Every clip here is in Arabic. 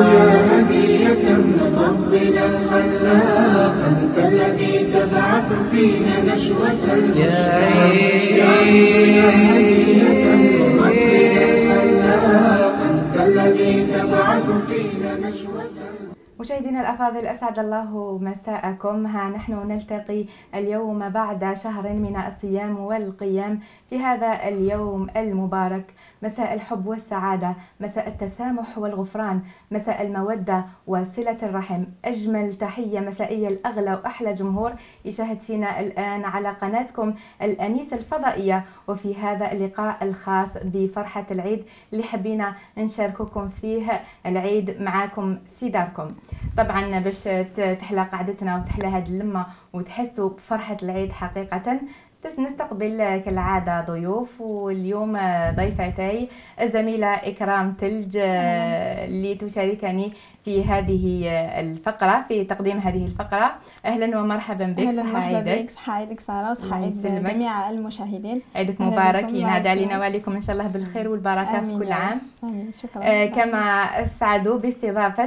يا هدية من ربنا الخلاق، أنت الذي تبعث فينا نشوة البشرى. يا عيد يا هدية من ربنا الخلاق، أنت الذي تبعث فينا نشوة. مشاهدينا الأفاضل، أسعد الله مساءكم. ها نحن نلتقي اليوم بعد شهر من الصيام والقيام في هذا اليوم المبارك، مساء الحب والسعادة، مساء التسامح والغفران، مساء المودة وصلة الرحم. أجمل تحية مسائية لأغلى وأحلى جمهور يشاهد فينا الآن على قناتكم الأنيس الفضائية، وفي هذا اللقاء الخاص بفرحة العيد اللي حبينا نشارككم فيه العيد معاكم في داركم. طبعا باش تحلى قعدتنا وتحلى هذه اللمة وتحسوا بفرحة العيد حقيقة، نستقبل كالعادة ضيوف، واليوم ضيفتي الزميلة إكرام تلج اللي تشاركني في هذه الفقرة، في تقديم هذه الفقرة. أهلا ومرحبا بك. أهلا ومرحبا بك. صحة عيدك سارة وصحة عيد جميع المشاهدين. عيدك مبارك، ينعاد علينا وعليكم إن شاء الله بالخير والبركة في كل عام. آمين. شكرا. كما أسعدوا باستضافة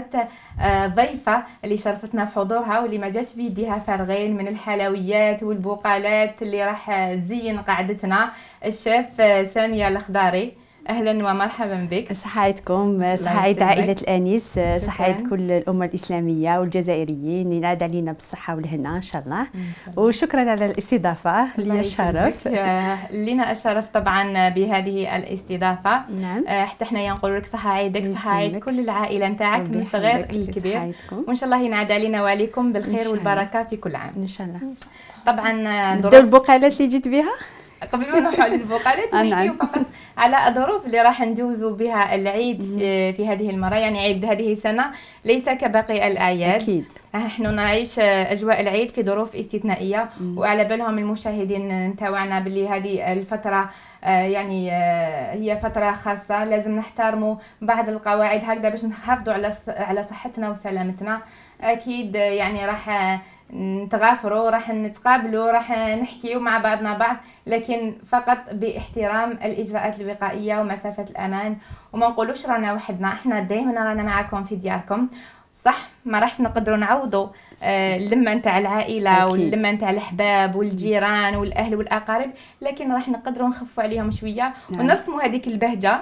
ضيفة اللي شرفتنا بحضورها واللي ما جاتش بيديها فارغين من الحلويات والبقالات اللي راح تزين قعدتنا، الشيف سامية الخضاري. اهلا ومرحبا بك. صحايتكم، صحايت عائله الانيس، صحايت كل الامه الاسلاميه والجزائريين، ينعاد علينا بالصحه والهنا ان شاء الله. وشكرا على الاستضافه، لي الشرف. لنا الشرف طبعا بهذه الاستضافه. نعم. حتى حنايا نقول لك صحه عيدك، صحه عيد كل العائله نتاعك من الصغير للكبير، وان شاء الله ينعاد علينا وعليكم بالخير والبركه في كل عام ان شاء الله. طبعا نبداو البقالات اللي جيت بها. قبل ما نروحوا للبقالات نحكيو فقط على الظروف اللي راح ندوزوا بها العيد في هذه المرة. يعني عيد هذه السنة ليس كباقي الأعياد أكيد. نحن نعيش أجواء العيد في ظروف استثنائية، وعلى بالهم المشاهدين نتاوعنا باللي هذه الفترة يعني هي فترة خاصة، لازم نحترموا بعض القواعد هكذا باش نحافظوا على صحتنا وسلامتنا. أكيد يعني راح نتغافروا، راح نتقابلوا، راح نحكيوا مع بعضنا بعض، لكن فقط باحترام الإجراءات الوقائية ومسافة الأمان، وما نقولوش رانا وحدنا، احنا دائما رانا معاكم في دياركم. صح ما راحش نقدروا نعوضوا اللمه نتاع العائله واللمه نتاع الاحباب والجيران والاهل والاقارب، لكن راح نقدروا نخفوا عليهم شويه ونرسموا هذيك البهجه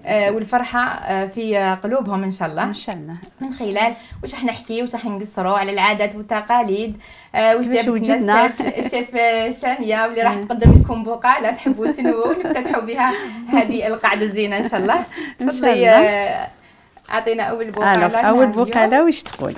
والفرحه في قلوبهم ان شاء الله. ان شاء الله. من خلال واش راح نحكي، واش راح نقصروا على العادات والتقاليد، واش جابت لنا الشيف ساميه واللي راح تقدم لكم بقاله تحبوا تنووا ونفتتحوا بها هذه القعده الزينه ان شاء الله. تفضلي اعطينا اول بقاله. اول بقاله واش تقول؟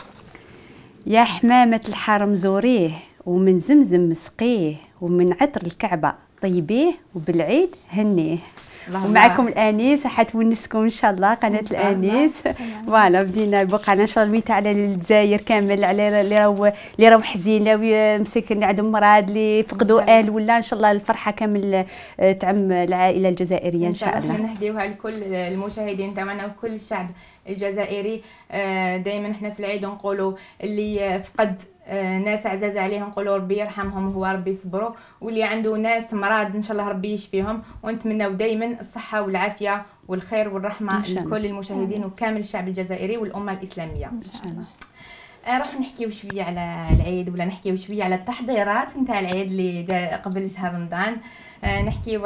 يا حمامه الحرم زوريه، ومن زمزم مسقيه، ومن عطر الكعبه طيبيه، وبالعيد هنيه. ومعكم الانيس حتونسكم ان شاء الله قناه الانيس. فوالا بدينا البقاله ان شاء الله ميته على الجزائر كامل، على اللي راهو حزين، اللي مسكين عندهم مرض، اللي فقدوا ولا ان شاء الله الفرحه كامل تعم العائله الجزائريه ان شاء الله. نهديوها لكل المشاهدين تاعنا وكل الشعب الجزائري. دائما احنا في العيد نقولوا اللي فقد ناس عزاز عليهم نقولوا ربي يرحمهم هو ربي يصبروا، واللي عنده ناس مرض ان شاء الله ربي يشفيهم، ونتمنوا دائما الصحه والعافيه والخير والرحمه لكل المشاهدين وكامل الشعب الجزائري والامه الاسلاميه ان شاء الله. راح نحكيو شويه على العيد، ولا نحكيو شويه على التحضيرات نتاع العيد اللي جا قبل شهر رمضان. نحكيو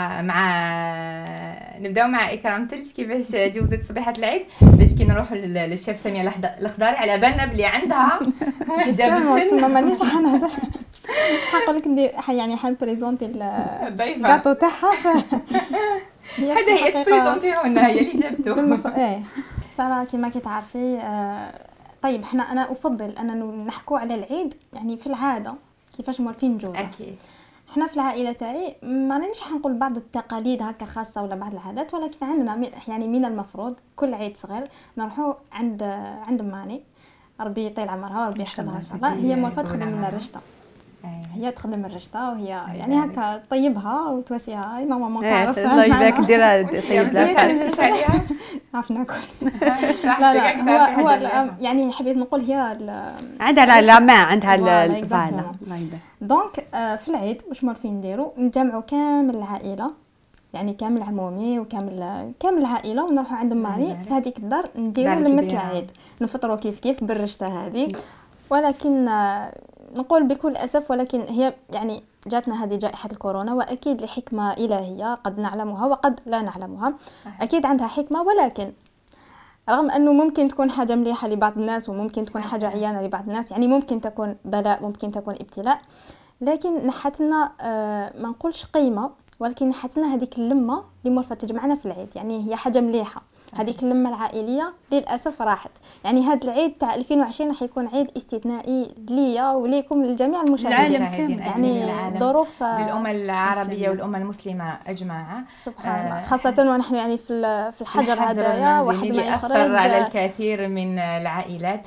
نبداو مع إكرام تلج كيفاش جوزت صبيحه العيد، باش كي نروحوا للشيف ساميه الخضاري على بالنا بلي عندها جابت لنا مانيش حنهضر، حنقول لك ندير يعني حنبريزونتي الضيفه الكاطو تاعها. هذا هي تبريزونتيو لنا، هي اللي جابته. ساره كيما كتعرفي. طيب انا افضل ان نحكوا على العيد يعني في العاده كيفاش موالفين نجوزو. اكيد حنا في العائله تاعي ما رانيش حنقول بعض التقاليد هكا خاصه ولا بعض العادات، ولكن عندنا يعني من المفروض كل عيد صغير نروحوا عند ماني ربي يطيل عمرها وربي يحفظها ان شاء الله. هي موالفه تخدم لنا الرشطه، هي تخدم الرشطه، وهي يعني هكا طيبها وتواسيها نورمالمون تعرف. الله يبارك ديرها طيب. تعلمتيش عليها؟ عرف ناكل. لا هو يعني حبيت نقول هي عندها لا ما عندها الفاله. دونك في العيد واش موالفين نديروا؟ نجمعوا كامل العائله يعني كامل عمومي كامل العائله، ونروحوا عند ماني في هذيك الدار نديروا لمة العيد، نفطروا كيف بالرشته هذه. ولكن نقول بكل اسف، ولكن هي يعني جاتنا هذه جائحه الكورونا، واكيد لحكمه الهيه قد نعلمها وقد لا نعلمها. اكيد عندها حكمه، ولكن رغم انه ممكن تكون حاجه مليحه لبعض الناس وممكن تكون حاجه عيانه لبعض الناس، يعني ممكن تكون بلاء، ممكن تكون ابتلاء، لكن نحتنا ما نقولش قيمه، ولكن نحتنا هذيك اللمه اللي مرفه تجمعنا في العيد، يعني هي حاجه مليحه. هذيك اللمه العائليه للاسف راحت. يعني هذا العيد تاع 2020 راح يكون عيد استثنائي ليا وليكم للجميع المشاهدين، يعني ظروف للامه العربيه والامه المسلمه اجمع سبحان الله، خاصه ونحن يعني في الحجر هدايا واحد ما يخرج على الكثير من العائلات.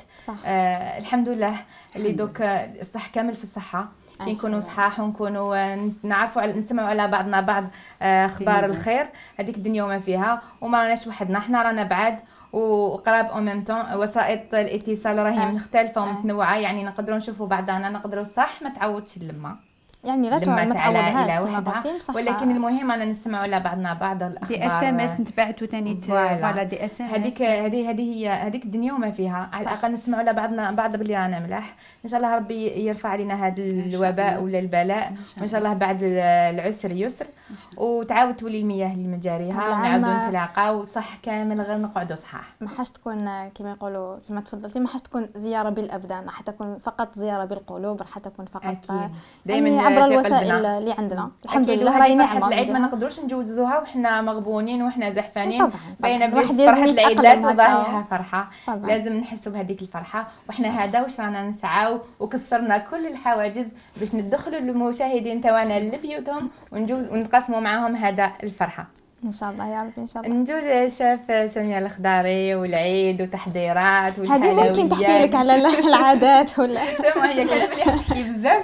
الحمد لله اللي دوك الصح كامل في الصحه، كي نكونوا صحاح ونكونوا نعرفوا نسمعوا على بعضنا بعض اخبار الخير، هذيك الدنيا وما فيها، وما راناش وحدنا، حنا رانا بعاد وقراب او ميم طون. وسائط الاتصال راهي مختلفه ومتنوعه، يعني نقدروا نشوفوا بعضنا، نقدروا صح ما تعودش اللمه، يعني لا تعودهاش ولكن المهم انا نسمعوا على بعضنا بعض الاخبار. دي اس ام اس نتبعتوا ثاني فوالا دي اس ام اس، هذه هي هذيك الدنيا وما فيها. على الاقل نسمعوا على بعضنا بعض باللي رانا ملاح. ان شاء الله ربي يرفع علينا هذا الوباء ولا البلاء، وان شاء الله بعد العسر يسر، وتعاود تولي المياه لمجاريها، ونعاودوا نتلاقاو صح كامل غير نقعدوا صحاح. ما حاش تكون كما يقولوا كما تفضلتي، ما حاش تكون زياره بالابدان، راح تكون فقط زياره بالقلوب، راح تكون فقط دائما عبر الوسائل اللي عندنا. الحمد لله راهي نعمه. العيد ما نقدروش نجوزوها وحنا مغبونين وحنا زحفانين. طبعا باينه فرحه العيد لا تضاهيها فرحه. لازم نحسوا بهذيك الفرحه، وحنا هذا واش رانا نسعاو، وكسرنا كل الحواجز باش ندخلوا المشاهدين تاعنا لبيوتهم ونجوز ونقسموا معاهم هذا الفرحه ان شاء الله يا رب. ان شاء الله نجول شاف سمية الخضاري والعيد وتحضيرات والحلويات. هذه ممكن تحكي لك على العادات ولا تما هي كلام اللي تحكي بزاف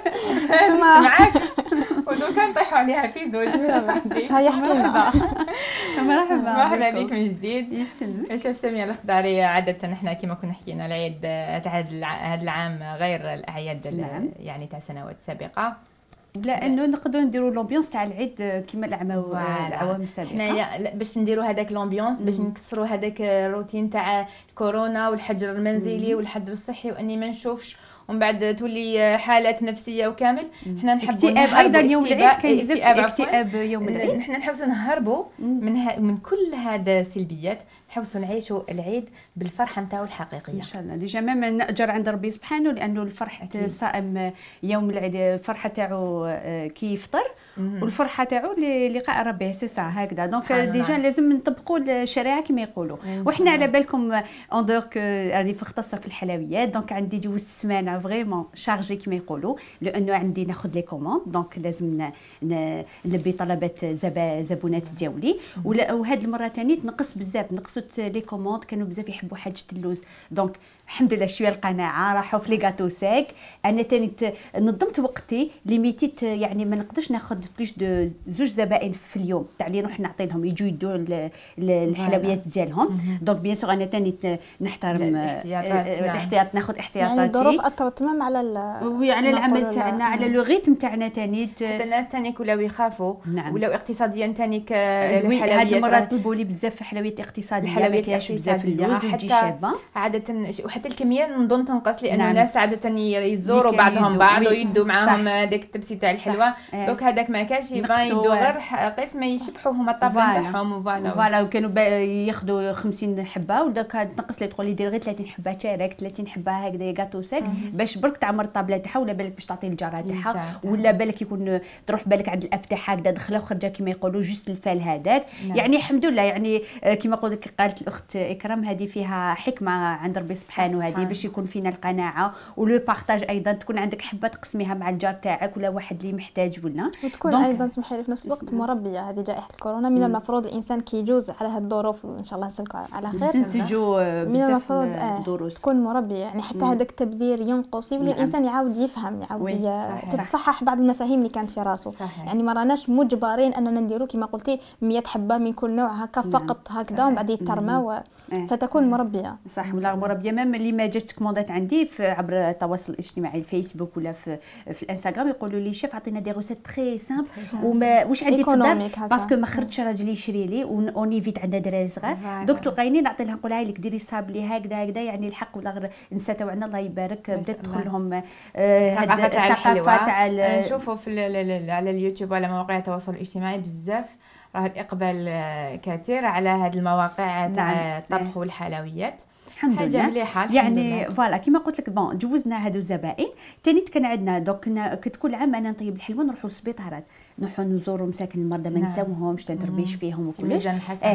معاك ودوكا نطيحوا عليها في زوج مش وحدي. هيا احكي لنا. مرحبا بك من جديد. يسلمك. شاف سمية الخضاري، عادة احنا كما كنا حكينا العيد تاع هذا العام غير الاعياد يعني تاع سنوات سابقة، لانه نقدروا نديروا لومبيونس تاع العيد كيما العوام السابقه. حنايا باش نديروا هذاك لومبيونس، باش نكسروا هذاك الروتين تاع الكورونا والحجر المنزلي والحجر الصحي، واني ما نشوفش ومن بعد تولي حالات نفسيه وكامل. حنا نحبوا اكتئاب ايضا يوم العيد، كاين بزاف اكتئاب يوم العيد. حنا نحاولوا نهربوا من كل هذا السلبيات، نحاوسوا نعيشوا العيد بالفرحه نتاعو الحقيقيه ان شاء الله. ديجا ما نأجر عند ربي سبحانه، لانه الفرحه الصائم يوم العيد الفرحه تاعو كي يفطر، والفرحه تاعو لقاء ربه سي سا هكذا. دونك ديجا لازم نطبقوا الشريعه كما يقولوا. وحنا على بالكم اون دونك راني مختصه في الحلويات، دونك عندي جوز السمانه فريمون شارجي كما يقولوا، لانه عندي ناخذ لي كوموند، دونك لازم نلبي طلبات زبونات ديالي. وهاد المره ثاني نقص بزاف، نقصت لي كوموند، كانوا بزاف يحبوا حاجه اللوز، دونك الحمد لله شويه القناعه راحوا في لي غاتو ساك. انا ثاني نظمت وقتي ليميتيت، يعني ما نقدرش ناخذ بليش دو زوج زبائن في اليوم تاع اللي نروح نعطي لهم يجوا يدوا الحلويات ديالهم. دونك بيان سور انا ثاني نحترم الاحتياط، ناخذ احتياطاتي. يعني الظروف اثرت تمام على على العمل تاعنا، على لو ريتم تاعنا ثاني. حتى الناس ثاني ولاو يخافوا، ولاو اقتصاديا ثاني الحلويات. هذه المره طلبوا لي بزاف حلويات اقتصاديه، الحلويات الاقتصاديه حتى عاده، وحتى الكميه نظن تنقص، لانه الناس عاده يتزوروا بعضهم بعض ويدوا معاهم داك التبسي تاع الحلوه. دوك هذاك ما كانش، يبغى يدوا غير قسم يشبحوا هما الطابله تاعهم. فوالا وكانوا ياخذوا 50 حبه، وداك تنقص لي تقول لي دير غير 30 حبه شارك، 30 حبه هكذا غاتو ساك، باش برك تعمر الطابله تاعها، ولا بالك باش تعطي الجاره تاعها، ولا بالك يكون تروح بالك عند الاب تاعها هكذا دخله وخرجه كما يقولوا جوست الفال هذاك. يعني الحمد لله، يعني كما قالت الاخت اكرام، هذه فيها حكمه عند ربي سبحانه، هذه باش يكون فينا القناعه ولو بارطاج. ايضا تكون عندك حبه تقسميها مع الجار تاعك ولا واحد اللي محتاج، ولا وتكون ايضا سمحي لي في نفس الوقت مربيه. هذه جائحه الكورونا من المفروض الانسان كي يجوز على هذه الظروف، وان شاء الله نسلكوا على خير، ننتجوا من المفروض تكون مربيه. يعني حتى هذاك التبذير ينقص، يولي نعم. الانسان يعاود يفهم، يعاود وي، صحيح. تتصحح بعض المفاهيم اللي كانت في راسه. صحيح. يعني ما راناش مجبرين اننا نديرو كما قلتي 100 حبه من كل نوع هكا فقط هكذا، ومن بعد يترمى فتكون مربيه. صح، ولا مربيه ميم اللي ما جاتش كوموندات عندي عبر التواصل الاجتماعي الفيسبوك ولا في الانستغرام يقولوا لي شيف عطينا دي روسيت تري سامبل وما واش عندي في الدار باسكو ما خرجش راجلي يشري لي اونيفيت عندها دراري صغار دوك تلقيني نعطي لها نقول لها لك ديري صابلي هكذا يعني الحق ولا غير نسات وعنا الله يبارك بدات تدخل لهم الثقافه تاع نشوفوا على اليوتيوب وعلى مواقع التواصل الاجتماعي بزاف راه الاقبال كثير على هذه المواقع تاع الطبخ والحلويات. الحمد حاجه لله مليحه يعني فوالا كيما قلت لك بون جوزنا هادو الزبائن ثاني كان عندنا دوك كنت كل عام انا نطيب الحلوى نروحوا للسبيطارات نروحوا نزوروا مساكن المرضى ما نساوهمش تنتربيش فيهم وكلش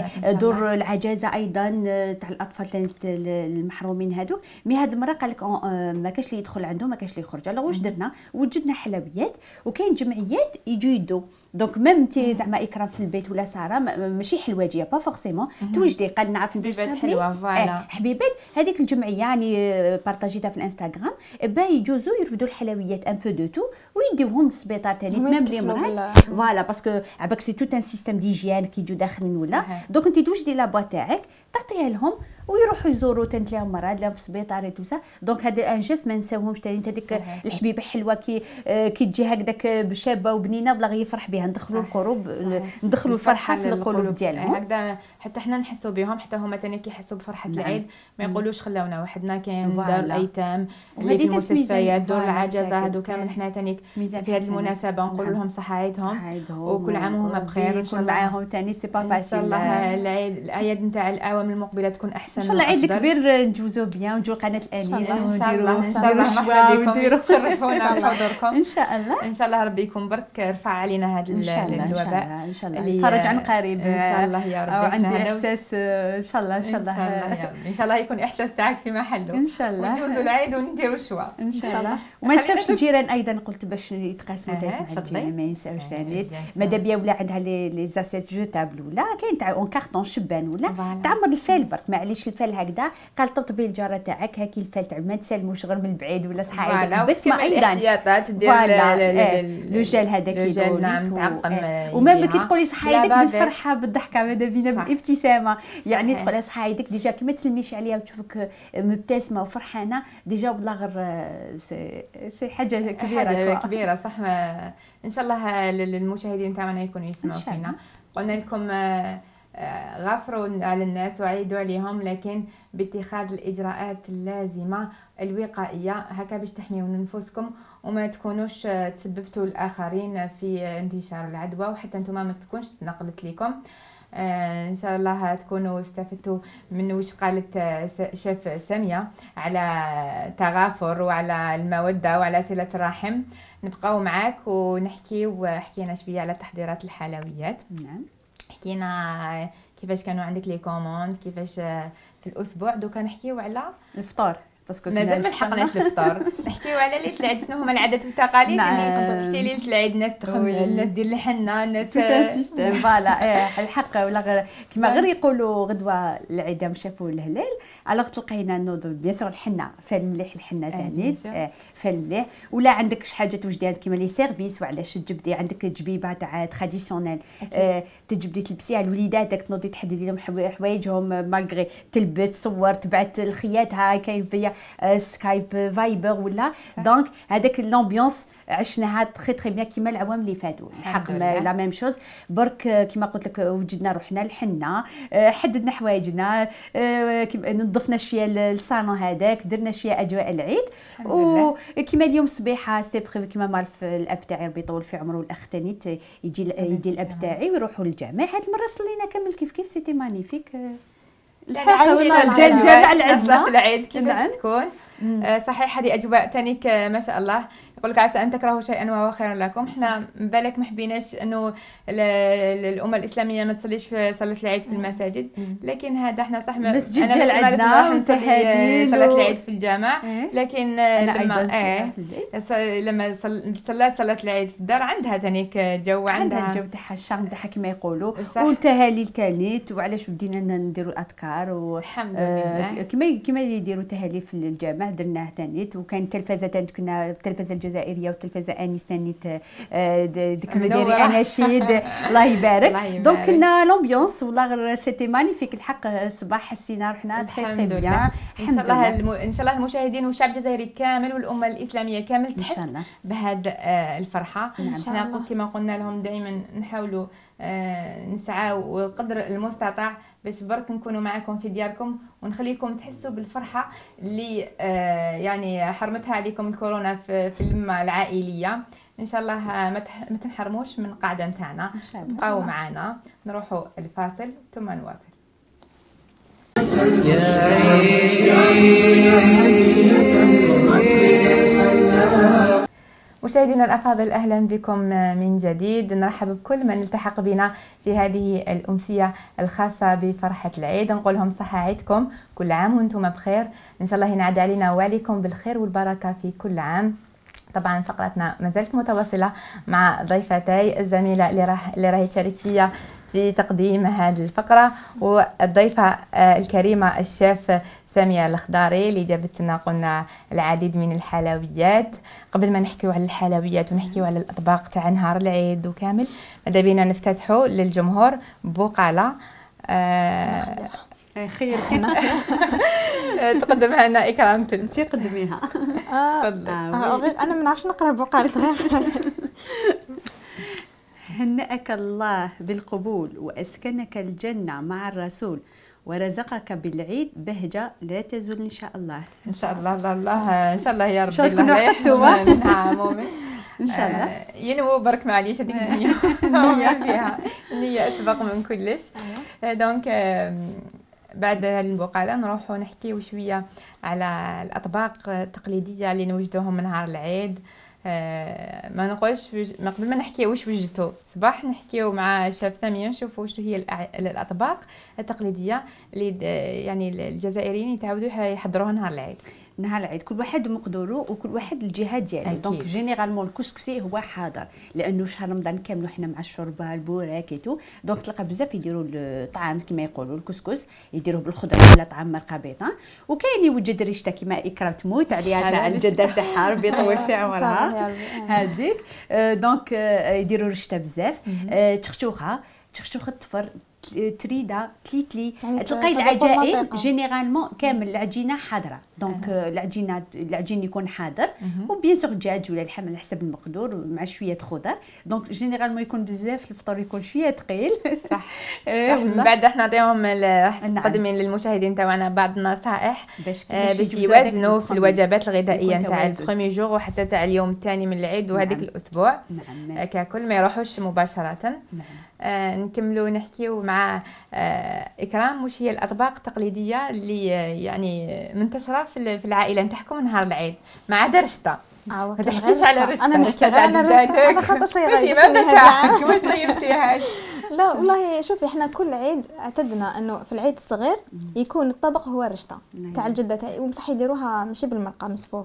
دور العجازه ايضا تاع الاطفال المحرومين هادو مي هاد المره قال لك ما كاش اللي يدخل عنده ما كاش اللي يخرج الله واش درنا وجدنا حلويات وكاين جمعيات يجوا يدو دونك ميم انت زعما اكرام في البيت ولا ساره ماشي حلواجيه با فورسيمون توجدي قال نعرف ندير حلوه فوالا حبيبات هذيك الجمعيه يعني بارطاجيتها في الانستغرام با يجوزوا يرفدوا الحلويات ان بو دو تو ويديوهم للسبيطار ثاني ميم لي مرات فوالا باسكو عباك سي توت ان سيستيم ديجيان كي يجوا داخلين ولا دونك انت توجدي لا بواط تاعك تعطيها لهم ويروحوا يزوروا تنتلاهم مراد لا في السبيطار اي تو سا دونك هذا ان جيست ما نساوهمش ثاني هذيك الحبيبه حلوه كي تجي هكذاك بشابه وبنينه بلا غير يفرح بها ندخلوا القلوب ندخلوا الفرحه في القلوب ديالهم هكذا حتى حنا نحسوا بهم حتى هما ثاني كيحسوا بفرحه العيد ما يقولوش خلاونا وحدنا كاين دار الايتام اللي في المستشفيات دور العجزه هادو كامل حنا ثاني في هذه المناسبه نقول لهم صحه عيدهم وكل عام وهما بخير وان شاء الله معاهم ثاني سي با فاسيل ان شاء الله العيد الاعياد نتاع الاعوام المقبله تكون احسن ان شاء الله العيد الكبير نجوزو بيان ونجيو قناه الانيس ان شاء الله ان شاء الله مرحبا بكم تشرفونا بحضوركم ان شاء الله ان شاء الله ربي يكون برك رفع علينا هذا الوباء ان شاء الله يفرج عن قريب ان شاء الله يا ربي وعندي احساس ان شاء الله ان شاء الله يكون احساس تاعك في محله ان شاء الله ونجوزوا العيد ونديروا الشوا ان شاء الله وما ننساوش الجيران ايضا قلت باش يتقاسموا مع الجيران ما ينساوش ثاني ماذا بيا ولا عندها لي زاسيت جوتابل ولا كاين تاع اون كارطون شبان ولا تعمر الفال برك معليش الفال هكذا قال طبطبي الجاره تاعك هاكي الفال تاع ما تسلموش غير من بعيد ولا صحايدك بس ما ايضا الاحتياطات دير لو جيل هذاك يدور نعم تعقم ومام كي تقولي صحايدك بالفرحه بالضحكه ماذا بينا بالابتسامه يعني تقولي صحايدك ديجا كي ما تسلميش عليها وتشوفك مبتسمه وفرحانه ديجا والله غير سي حاجه كبيره صح ان شاء الله للمشاهدين تاعنا يكونوا يسمعوا فينا قلنا لكم غفروا على الناس وعيدوا عليهم لكن باتخاذ الإجراءات اللازمة الوقائية هكا باش تحميوا نفوسكم وما تكونوش تسببتوا الآخرين في انتشار العدوى وحتى انتم ما تكونش تنقلت لكم. ان شاء الله تكونوا استفدتوا من وش قالت شيف سامية على تغافر وعلى المودة وعلى صلة الرحم. نبقاو معاك وحكينا شوية على تحضيرات الحلويات. نعم حكينا كيفاش كانوا عندك لي كوموند كيفاش في الاسبوع دوكا نحكيو على الفطور باسكو مازال ما لحقناش الفطور نحكيو على ليله العيد شنو هما العادات والتقاليد اللي شتي ليله العيد الناس تخمم الناس دير الحنه الناس سيستم فوالا الحق ولا غير كيما غير يقولوا غدوه العيد يوم شافوا الهلال الوغ تلقينا نوض بيان سور الحنه فال مليح الحنه ثاني فال مليح ولا عندك شي حاجه توجديها كيما لي سيرفيس وعلاش تجبدي عندك جبيبه تاع تراديسيونيل تجبدي تلبسيها لوليداتك تنوضي تحددي لهم حوايجهم مالغري تلبس صور تبعت الخيات هاي كاين فيا سكايب فايبر ولا دونك هذاك لامبيونس عشناها تري بيان كيما العوام اللي فاتوا الحق لا ميم شوز برك كيما قلت لك وجدنا روحنا الحنه حددنا حوايجنا نظفنا شويه الصالون هذاك درنا شويه اجواء العيد وكيما اليوم الصبيحه سي بريفي كيما معرف الاب تاعي ربي يطول في عمره الاختني يجي الاب تاعي ويروحوا للجامع هاد المره صلينا كامل كيف سيتي مانيفيك الجامع صلاة العيد كيفاش تكون صحيح هذه اجواء تانيك ما شاء الله يقول لك عسى ان تكرهوا شيئا وهو خير لكم. احنا بالك ما حبيناش انه الامه الاسلاميه ما تصليش في صلاه العيد في المساجد، لكن هذا احنا صح مسجد انا ديال عندنا عندنا نصلي صلاه العيد في الجامع، لكن لما صلات صلاه العيد في الدار عندها ثانيك جو، عندها الجو تاعها الشام تاعها كما يقولوا، والتهالي الكانت. وعلاش بدينا نديروا الاذكار الحمد لله كما يديروا تهالي في الجامع درناه تانيت. وكان التلفزه كنا التلفزه الجزائريه والتلفزه انيس تانيت كنا دايرين اناشيد الله يبارك. دونك كنا لومبيونس والله سيتي مانيفيك الحق. الصباح حسينا رحنا تري بيان. ان شاء الله ان شاء الله المشاهدين والشعب الجزائري كامل والامه الاسلاميه كامل تحس بهذا الفرحه. احنا كما قلنا لهم دائما نحاولوا نسعى وقدر المستطاع باش برك نكونوا معكم في دياركم ونخليكم تحسوا بالفرحه اللي يعني حرمتها عليكم الكورونا في اللمه العائليه. ان شاء الله ما تنحرموش من القاعده نتاعنا، بقاو معنا. نروحوا الفاصل ثم نواصل. مشاهدينا الأفاضل، أهلا بكم من جديد. نرحب بكل من التحق بنا في هذه الأمسية الخاصة بفرحة العيد. نقول لهم صحة عيدكم، كل عام وانتم بخير، إن شاء الله ينعاد علينا وعليكم بالخير والبركة في كل عام. طبعا فقرتنا ما زالت متواصلة مع ضيفتي الزميلة اللي راهي تشارك فيها في تقديم هذه الفقرة، والضيفة الكريمة الشيف سامية الخضاري اللي جابت لنا قلنا العديد من الحلويات. قبل ما نحكيو على الحلويات ونحكيو على الأطباق تاع نهار العيد وكامل، ماذا بينا نفتتحوا للجمهور بقالة خير تقدمها لنا إكرام. انتي قدميها. تفضلي. انا ما نعرفش نقرا بقالة غير. هنأك الله بالقبول وأسكنك الجنة مع الرسول ورزقك بالعيد بهجة لا تزول إن شاء الله. إن شاء الله الله إن شاء الله يا ربي الله يحفظها منها مؤمن إن شاء الله. ينمو برك معليش هذيك الدنيا فيها النية أسبق من كلش. دونك بعد هذه البقالة نروحوا نحكيو شوية على الأطباق التقليدية اللي نوجدوهم من نهار العيد. ما نقولش قبل ما نحكي واش وجدتوا صباح نحكيو مع شيف سامية نشوفوا واش هي الأطباق التقليدية اللي يعني الجزائريين يتعودوا يحضروها نهار العيد. نهار العيد كل واحد ومقدوره وكل واحد الجهه ديالو. دونك جينيرالمون الكسكسي هو حاضر لانه شهر رمضان كامل حنا مع الشوربه البوراك ايتو. دونك تلقى بزاف يديروا الطعام كما يقولوا الكسكس يديروه بالخضره ولا طعام مرقه بيضاء. وكاين يوجد ريشته كما اكرام تموت عليها تاع الجده تاعها ربي يطول في عمرها هذيك. دونك يديروا ريشته بزاف. تشخشوخه الطفر تريده تليتلي يعني تلقاي العجائن جينيرالمون كامل العجينه حاضره. دونك العجين يكون حاضر وبيان سور الدجاج ولا اللحم على حسب المقدور مع شويه خضر. دونك جينيرالمون يكون بزاف الفطور يكون شويه ثقيل صح. من بعد راح نعطيهم تقدمين للمشاهدين تاعنا بعض النصائح باش يوازنوا في الوجبات الغذائيه نتاع البروميي جور وحتى تاع اليوم الثاني من العيد وهذيك الاسبوع ككل ما يروحوش مباشره. نكملوا نحكيو مع إكرام واش هي الأطباق التقليدية اللي يعني منتشرة في العائلة نتاعكم نهار العيد ما عدا رشطة. ما تحكيش على رشطة. أنا نحكي على جداتك هذا خاطر شيء ماشي ما تاعك ما طيبتيهاش. لا والله شوفي احنا كل عيد اعتدنا انه في العيد الصغير يكون الطبق هو رشطة تاع الجدة وبصح يديروها ماشي بالمرقة مسفوف.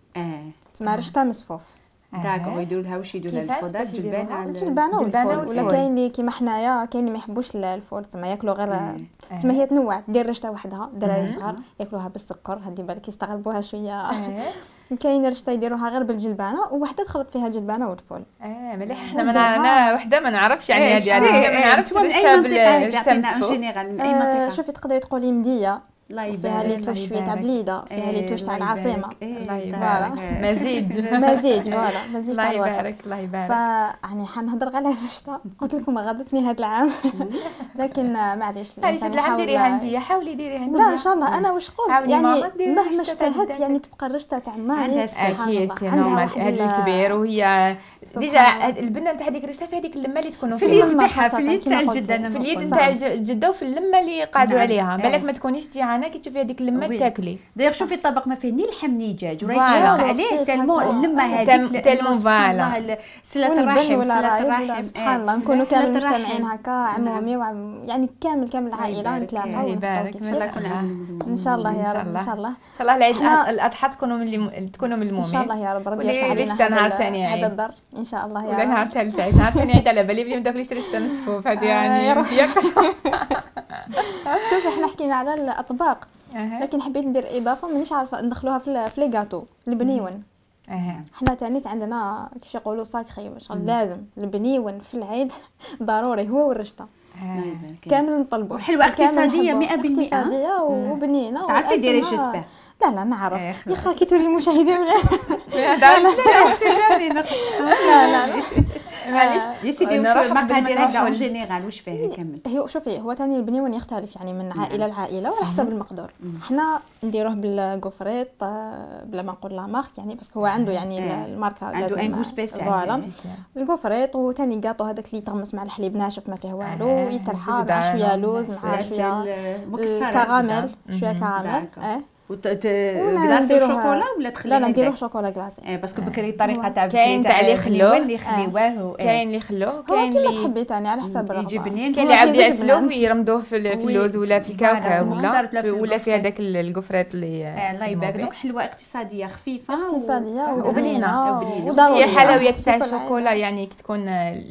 تسمى رشطة مسفوف. داكو يديروا لها واش يديروا لها الخضر جلبانه والفول. ولا كاين اللي كيما حنايا كاين اللي ما يحبوش الفول تما ياكلوا غير تما هي تنوع دير رشته وحدها الدراري صغار ياكلوها بالسكر هذه بالك يستغربوها شويه. كاين رشته يديروها غير بالجلبانه وحده تخلط فيها جلبانه والفول. مليح. احنا انا وحده ما نعرفش يعني هذه ما نعرفش رشته بالرشته مسفوف. شوفي تقدري تقولي مديه فيها لي توش شويه تاع بليده فيها لي توش تاع العاصمه. الله يبارك. مزيج فوالا مزيج تاع الله يبارك الله يبارك. يعني حنهضر على الرشطه قلت لكم غضتني هذا العام لكن معليش هذا العام ديريها انت حاولي ديريها انت. لا ان شاء الله انا واش قلت يعني مهما اشتهت يعني تبقى الرشطه تاع ما اكيد هذا الكبير وهي ديجا البنه نتاع هذيك الرشطه في هذيك اللمه اللي تكونوا فيها في اليد تاع اليد تاع الجده في اليد نتاع الجده وفي اللمه اللي قعدوا عليها بالك ما تكونيش تجي معنا كي تشوفي هذيك اللمه تاكلي. داير شوفي الطبق ما فيه ني لحم ني دجاج فوالا. ورايك عليه تالمو اللمه هذيك تالمو فوالا صله الرحم ولا صله الرحم سبحان الله نكونوا صلة كامل الرحم. مجتمعين هكا عمومي يعني كامل العائله نتلاقاو يبارك ان شاء الله يا رب. ان شاء الله العيد الأضحى تكونوا ملمومين. ان شاء الله يا رب. ربي ولي يرفع رشتا نهار علينا ثاني هذا الدار ان شاء الله يا ولا رب. نهار ثالث عيد، نهار ثاني عيد على بالي بلي داك ليش رشتا مسفوف هذه يعني ديالك. شوفي احنا حكينا على الاطباق لكن حبيت ندير اضافه مانيش عارفه ندخلوها في لي غاتو البنيون. حنا تاني عندنا كيف يقولوا ساكري شغل لازم البنيون في العيد ضروري هو والرشته كامل نطلبوا. حلوه اقتصاديه 100%. اقتصاديه وبنينه. تعرفي ديري جيسبر. لا نعرف يا اخي كي توري المشاهدين معليش يا سيدي واش المقادير هكا اون جينيرال واش فيها كامل؟ هو شوفي هو ثاني البنيون يختلف يعني من عائله لعائله وعلى حسب المقدور. حنا نديروه بالغوفريط بلا ما نقول لا مارك يعني باسكو هو عنده يعني الماركه لازم عنده ان سبيسيال. فوالا الغوفريط. وثاني كاطو هذاك اللي يتغمس مع الحليب ناشف ما فيه والو يترحى مع شويه لوز مع شويه كراميل شويه كراميل وغلاسي شوكولا ولا تخليه؟ لا نديروه شوكولا غلاسي باسكو بكري الطريقه تاع كاين تاع اللي يخلوه اللي يخليوه كاين اللي يخلوه كاين اللي تحبي ثاني على حسب الرغبه. يجي بنين كاين اللي عاود يعسلوه ويرمدوه في اللوز ولا في الكاوكاو ولا في هذاك الكفرات اللي الله يبارك. دوك حلوه اقتصاديه خفيفه وبنينه. وضروري. هي حلويات تاع الشوكولا يعني كي تكون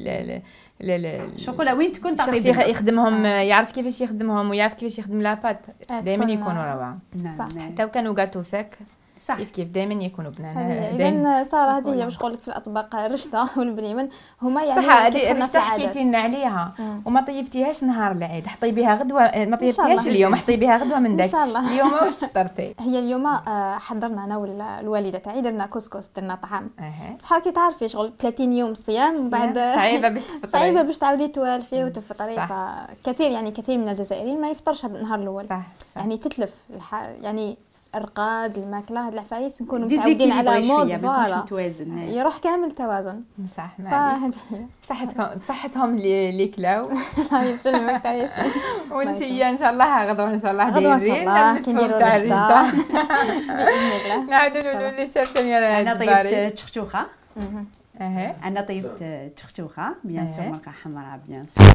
الشوكولا وين تكون الشخص يخدمهم يعرف كيفاش يخدمهم ويعرف كيفاش يخدم لاباط دائما يكونوا روعه. صح. حتى وكانوا غاتو ساك صح كيف دائما يكونوا بنان. اذا صار هذه هي باش نقول لك في الاطباق الرشته والبنيمن هما يعني صح. هذه الرشته حكيتي لنا عليها وما طيبتيهاش نهار العيد، حطيبيها غدوه ما طيبتيهاش اليوم، حطيبيها غدوه من داك اليوم. واش فطرتي؟ هي اليوم حضرنا انا والوالده تاعي درنا كسكس درنا طعام بصح كي تعرفي شغل 30 يوم صيام ومن بعد صعيبه باش تفطري صعيبه باش تعاودي توالفي وتفطري. فكثير من الجزائريين ما يفطرش النهار الاول. صح. يعني تتلف يعني الرقاد الماكله هاد العفايس نكونوا متعودين على مود فوالا يروح كامل توازن. صح. معليش بصحتهم اللي كلاو. الله يسلمك تعيش. وانتي ان شاء الله غدوه ان شاء الله ديري كنديروا تاع الرشته باذن الله. نعاودوا نقولوا للشيف سميره انا طيبت تشختوخه. انا طيبت تشختوخه بيان سور مرقه حمراء بيان سور.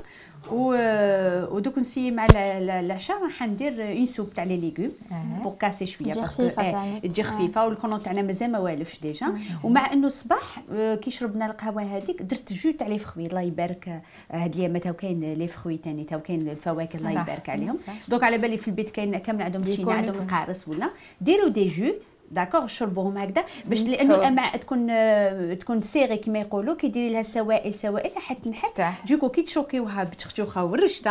ودوك نسي مع العشاء راح ندير اون سوب تاع لي ليغوم بور كاسي شويه باسكو تجي خفيفه والكونون تاعنا مازال ما والفش ديجا. ومع انه الصباح كي شربنا القهوه هذيك درت جو تاع لي فخوي الله يبارك. هاد الايام تاو كاين لي فخوي ثاني تاو كاين الفواكه الله يبارك عليهم. دونك على بالي في البيت كاين كامل عندهم تشينا عندهم القارص ولا ديروا دي جو داكوغ شربوهم هكذا باش لانه الامعاء تكون سيغي كما يقولوا كي ديري لها سوائل حتى تنحت دوكو كي تشوكيوها بتخشوخه والرشته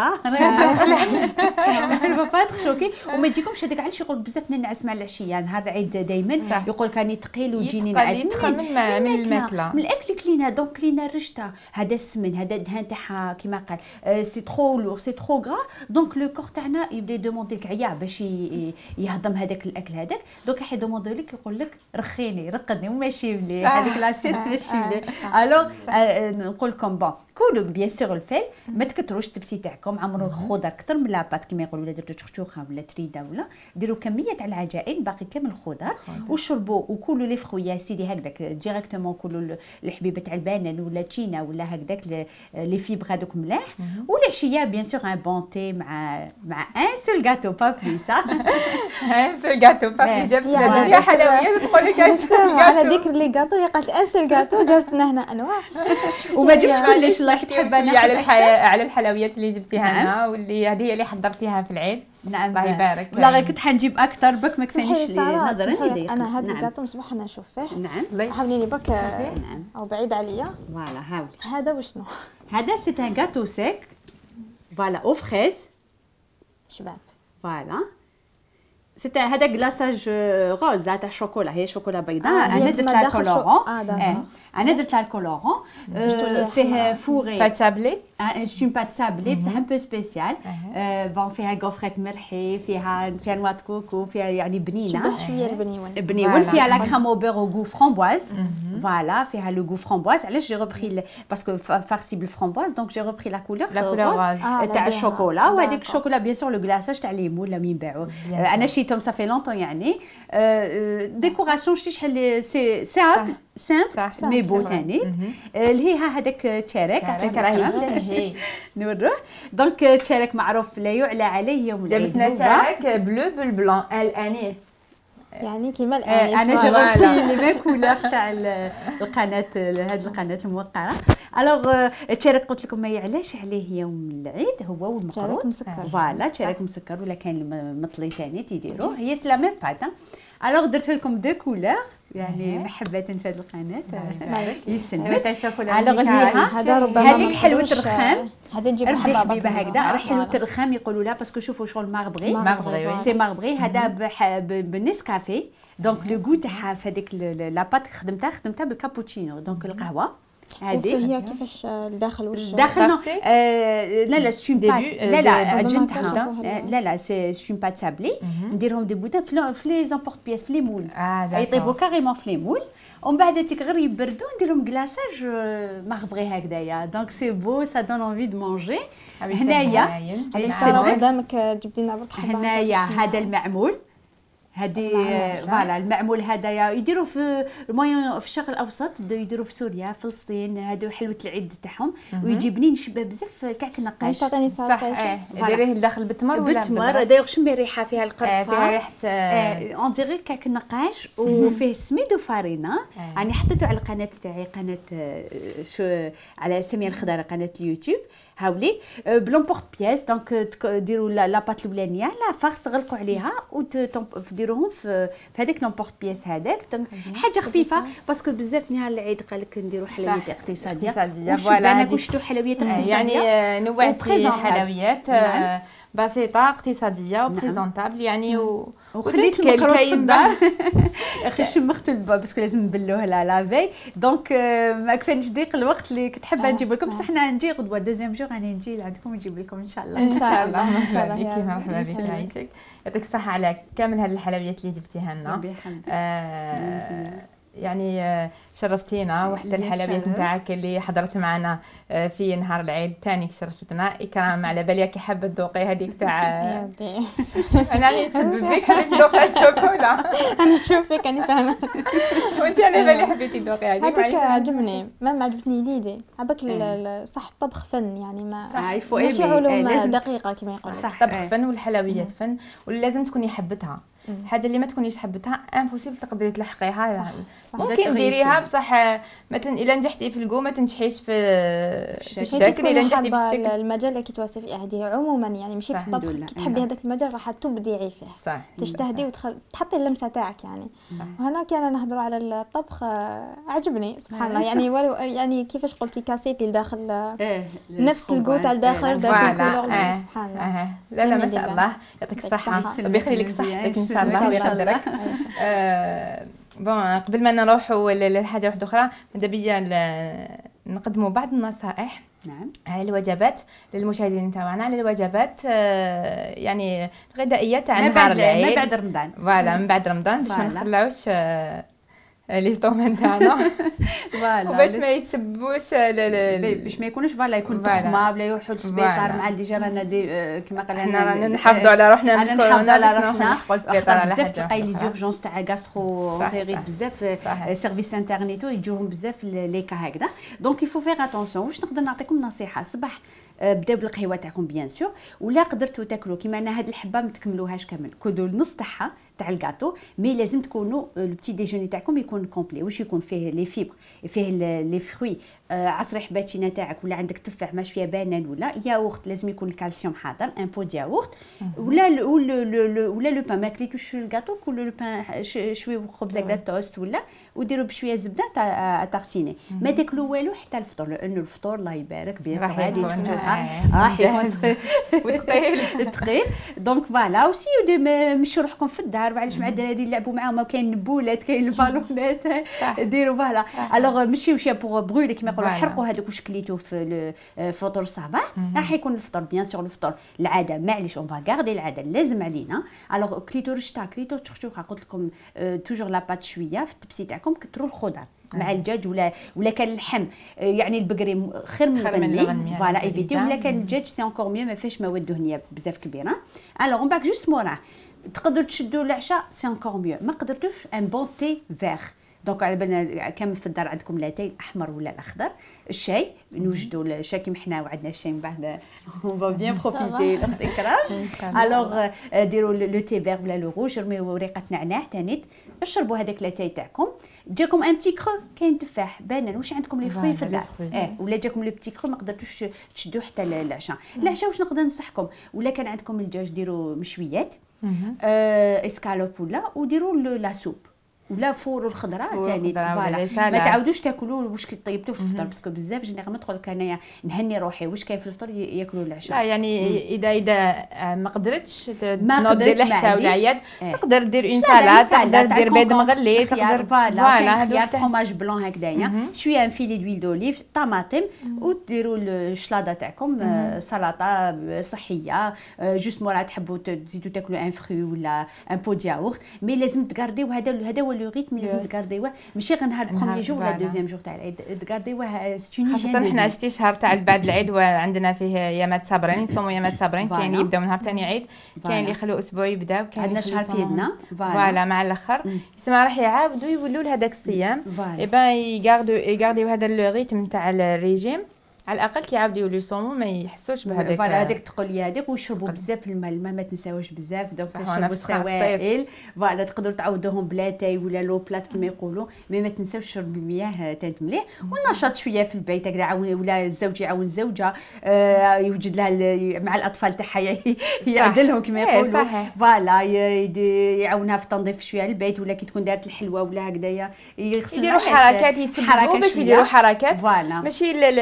ما تخشوكي وما تجيكمش هذاك علاش يقول بزاف ننعس مع العشيه نهار العيد دائما يقول كاني ثقيل ويجيني نعس من الماكله من الاكل كلينا. دونك كلينا الرشته هذا السمن هذا الدهان تاعها كما قال سي ترو لور سي ترو غرا. دونك لو كور تاعنا يبدا يدوموندي لك عيا باش يهضم هذاك الاكل هذاك. دونك راح يدوموندي لك يقول لك رخيني رقدني وماشي مليح هذيك لا سيس ماشي مليح. الوغ نقول لكم بون كلوا بيان سور الفيل ما تكثروش التبسي تاعكم عمرو الخضر اكثر من لاباط كما يقولوا ولا درتو تشختوخه ولا تريده ولا ديروا كميه تاع العجائن باقي كامل خضر وشربوا وكلوا لي فخويا يا سيدي هكذاك ديريكتومون كلوا الحبيبه تاع البنان ولا تشينا ولا هكذاك لي فيبر هذوك ملاح. والعشيه بيان سور ان بون تي مع ان سول غاتو با بليس ان سول غاتو با بليس. جبت لنا حلويات تقول لك ان سول غاتو على ذكر لي غاتو هي قالت ان سول غاتو جابت لنا هنا انواع وما جبتش كلش الله تحب على الحلويات اللي جبتيها لنا واللي هذه هي اللي حضرتيها في العيد. نعم الله يبارك. لا غير كنت حنجيب اكثر بك ما كانش لي نظرا لي انا هذا الكاطو نصبح انا نشوف فيه. نعم حاولي لي برك او بعيد عليا. فوالا حاولي. هذا وشنو هذا سي ان غاتو سيك فوالا او فريز شباب. فوالا سي هذا غلاساج روز تاع الشوكولا هي شوكولا بيضاء. انا درت لها كولورون. انا درت لها الكولورون فيه فوري بات سابلي سون بات سابلي بصح ان بو سبيسيال. بون فيها غوفريت مرحي، فيها نوع د كوكو، فيها يعني بنينه شبه شويه البنيون. بنيون، فيها لا كريم او بور او غو فرامبواز. فوالا فيها لو غو فرامبواز. علاش جي ريبري باسكو فارسي بالفرامبواز، دونك جي ريبري لا كولور روز تاع الشوكولا. وهذيك الشوكولا بيان سور لو غلاصاج تاع ليمون لما ينباعوا. انا شيتهم صافي لونطون يعني. ديكوراسيون شتي شحال سي سامبل مي بو ثاني. اللي هي هذاك تشارك راهي نوروه. دونك تشارك معروف لا يعلى عليه يوم العيد. جابتنا تشارك بلو بالبلون الانيس، يعني كيما الانيس. انا جربت لي ميم كولور تاع القناه، هذه القناه الموقره. الوغ تشارك قلت لكم ما يعلاش عليه يوم العيد هو والمقروط تشارك مسكر. فوالا تشارك مسكر، ولا كاين مطلي ثاني تيديروه، هي سلا ميم بات. الوغ درت لكم دو كولور يعني محبه في هذه القناه يسلمك. تاع الشوكولا الوغ هذا ربما هذيك حلوه الرخام، هذا نجيب حبابه حبابه هكذا. حلوه الرخام يقولوا لها باسكو شوفوا شغل ماربغي سي ماربغي. هذا بالنسكافيه. دونك لو غو تاعها في هذيك لا بات خدمتها بالكابوتشينو. دونك القهوه هذه هي كيفاش الداخل واش داخل لا سون بات لا عجنتها لا سي سون بات سابلي. نديرهم دي بوتان في لي زامبورت بياس في لي مول يطيبوا كاريمون في لي مول، ومن بعد تيك غير يبردوا نديرهم كلاصاج ماربغي هكذايا. دونك سي بو سا دون انفي دو مانجي. هنايا قدامك جبتي لنا برك حبه. هنايا هذا المعمول، هذه فوالا المعمول هذايا يديروا في الموين في الشرق الاوسط، يديروا في سوريا فلسطين. هادو حلوه العيد تاعهم ويجي بنين شبه بزاف كعك النقاش. واش تعطيني صح ديريه لداخل بالتمر ولا بالتمر. دايوغ شمي الريحه فيها القرفه، فيها ريحه اون ديري كعك النقاش وفيه سميد وفارينه. يعني حطيته على القناه تاعي، قناه شو على سميه الخضراء، قناه اليوتيوب هاولي بلومبورت بياس. دونك ديروا لا بات الاولانيه لا فارس تغلقوا عليها وديروهم في هذيك لومبورت بياس هذاك. حاجه خفيفه باسكو بزاف نهار العيد قال لك نديروا حلويات اقتصاديه. فوالا كشتو حلويات اقتصاديه يعني نوعتي حلويات بسيطه اقتصاديه وبريزونطابل يعني وخليت كاين شمخت الباب باسكو لازم نبلوه لافي. دونك ما كفانيش ضيق الوقت اللي كنت حابه نجيب لكم، بصح حنا نجي غدوه دوزيام جور راني نجي لعندكم ونجيب لكم ان شاء الله. ان شاء الله مرحبا بك يعيشك. يعطيك الصحه على كامل هذه الحلويات اللي جبتيها لنا. يعني شرفتينا، وحتى الحلويات نتاعك اللي حضرت معنا في نهار العيد ثاني شرفتنا. اكرام على بالي كي حابه تذوقي هذيك تاع انا راني نتسبب بك حبيت تذوق الشوكولا. انا نشوف فيك راني فاهمه وانت على بالي حبيتي تذوقي هذيك. هذاك عجبني ما عجبتني ليدي عباك صح. الطبخ فن يعني ما ماشي علوم دقيقه كما يقولوا. الطبخ فن والحلويات فن، ولازم تكوني حبتها. الحاجه اللي ما تكونيش حبتها امبوسيبل تقدري تلحقيها. ممكن ديريها بصح مثلا الا نجحتي في الكو ما تنجحيش في الشكل. الا نجحتي في الشكل المجال اللي كتواصلي فيه هذه عموما يعني ماشي في الطبخ. كي تحبي هذاك المجال راح تبدعي فيه صح. تجتهدي وتحطي اللمسه تاعك يعني. وهنا كان نهضروا على الطبخ عجبني سبحان الله يعني. ولو يعني كيفاش قلتي كاسيتي لداخل نفس الكو تاع الداخل سبحان الله. لا ما شاء الله يعطيك الصحه ربي يخلي لك صحتك ان شاء الله ويقدرك. بون قبل ما نروحوا لحاجه واحده اخرى ماذا بيا نقدموا بعض النصائح على الوجبات للمشاهدين تاعنا، على الوجبات يعني الغذائيه تاع نهار العيد من بعد رمضان. فوالا من بعد رمضان باش ما نخلعوش لي ستومان تاعنا فوالا وباش ما يتسبوش باش ما يكونوش فوالا يكون تخمه بلا يروحوا للسبيطار مع ديجا رانا كيما قال حنا رانا نحافظوا على روحنا من كورونا باش نروحوا للسبيطار على بزاف تلقاي لي زورجونس تاع غاسترو غيريت بزاف سيرفيس انترنيتو يجوهم بزاف لي كا هكذا. دونك يفو فيغ اتونسيون. واش نقدر نعطيكم نصيحه صباح بداو بالقهوه تاعكم بيان سور، ولا قدرتوا تاكلوا كيما انا هاد الحبه ما تكملوهاش كامل، كلوا النص تاعها تاع الكاطو، مي لازم تكونوا لو بتي ديجوني تاعكم يكون كومبلي. واش يكون فيه لي فيبر، فيه لي فروي، عصير حباتشينه تاعك، ولا عندك تفاح مع شويه بانان، ولا ياغورت لازم يكون الكالسيوم حاضر، ان بو ياغورت، ولا لو بان ما كليتوش الكاطو، كلوا لو بان شويه خبز هكذا توست، ولا وديروا بشويه زبده تاع تارتيني. ما تاكلوا والو حتى الفطور، لانه الفطور الله يبارك بيان سور غادي راح يكون وثقيل. دونك فوالا وسي مشوا روحكم في الدار صغار، وعلاش مع الدراري يلعبوا معاهم، كاين البولات كاين البالونات ديروا فوالا. الوغ ماشي واش بوغ بغولي كيما يقولوا حرقوا هذوك واش كليتو في فطور الصباح، راح يكون الفطور بيان سور الفطور العاده معليش اون فا غاردي العاده لازم علينا. الوغ كليتو رشتا كليتو تخشوها قلت لكم توجور لاباط شويه في التبسي تاعكم، كثروا الخضر مع الدجاج ولا كان اللحم يعني البقري خير من الغنمي فوالا ايفيتي، ولا كان الدجاج سي انكور ميو ما فيهش مواد دهنيه بزاف كبيره. الوغ من بعد جوست موراه تقدروا تشدوا العشاء سي انكور ميو، ما قدرتوش ان بون تي فيغ. دونك على بالنا كامل في الدار عندكم لاتاي الاحمر ولا الاخضر. الشاي نوجدوا الشاي كيما حنا وعندنا الشاي من بعد اون فا بيان بروفيتي الاخت اكرام. الوغ ديروا لو تي فيغ ولا لو روج، رميو وريقه نعناع تانيت، اشربوا هذاك لاتاي تاعكم. جاكم ان بتي كرو كاين تفاح بانان، واش عندكم لي فروي في الدار ولا جاكم لو بتي كرو ما قدرتوش تشدوا حتى العشاء. العشاء واش نقدر ننصحكم، ولا كان عندكم الدجاج ديروا مشويات اسكالوب ولا وديروا لا سوب ولا فور الخضراء ثاني فوالا. ما تعاودوش تاكلوا واش كي طيبتوا في الفطور، باسكو بزاف جينيرالمون تقول لك انايا نهني روحي واش كاين في الفطور ياكلوا العشاء. لا يعني اذا ما قدرتش تنوض دير الحشا ولا عياد تقدر دير اون سالاد، تقدر دير بيض مغلي، تقدر فوالا خيار فرماج بلون هكذايا، شويه ان فيلي دويل دوليف، طماطم، وديروا الشلاضه تاعكم سلطه صحيه. جوست مورا تحبوا تزيدوا تاكلوا ان فروي ولا ان بو دياورت، مي لازم تغارديو هذا هو لو ريتم، لازم تغارديوه ماشي غير نهار بروميير جور ولا دوزيام جور تاع العيد، تغارديوه سي اون خاصة حنا شتي شهر تاع بعد العيد وعندنا فيه يامات صابرين، يصوموا يامات صابرين، كاين اللي يبداو من نهار ثاني عيد، كاين اللي يخلوا اسبوع يبداو، كاين عندنا شهر في يدنا فوالا مع الاخر يسمى راح يعاودوا يولوا لهذاك الصيام ايبان يغارديو هذا لو ريتم تاع الريجيم، على الاقل كيعاودوا يولوا يصوموا ما يحسوش بهذاك فوالا هذيك التقوليه هذيك، ويشربوا بزاف الماء ما تنساوش بزاف. دونك تشربوا السوائل فوالا تقدروا تعوضوهم بلاتاي ولا لو بلات كما يقولوا، مي ما تنساوش شرب المياه تانت مليح، والنشاط شويه في البيت هكذا عاون، ولا الزوج يعاون الزوجه يوجد لها مع الاطفال تاعها يعدلهم كما يقولوا فوالا، يعاونها في تنظيف شويه البيت، ولا كي تكون دارت الحلوه ولا هكذايا يديروا حركات يتسببوا باش يديروا حركات فوالا ماشي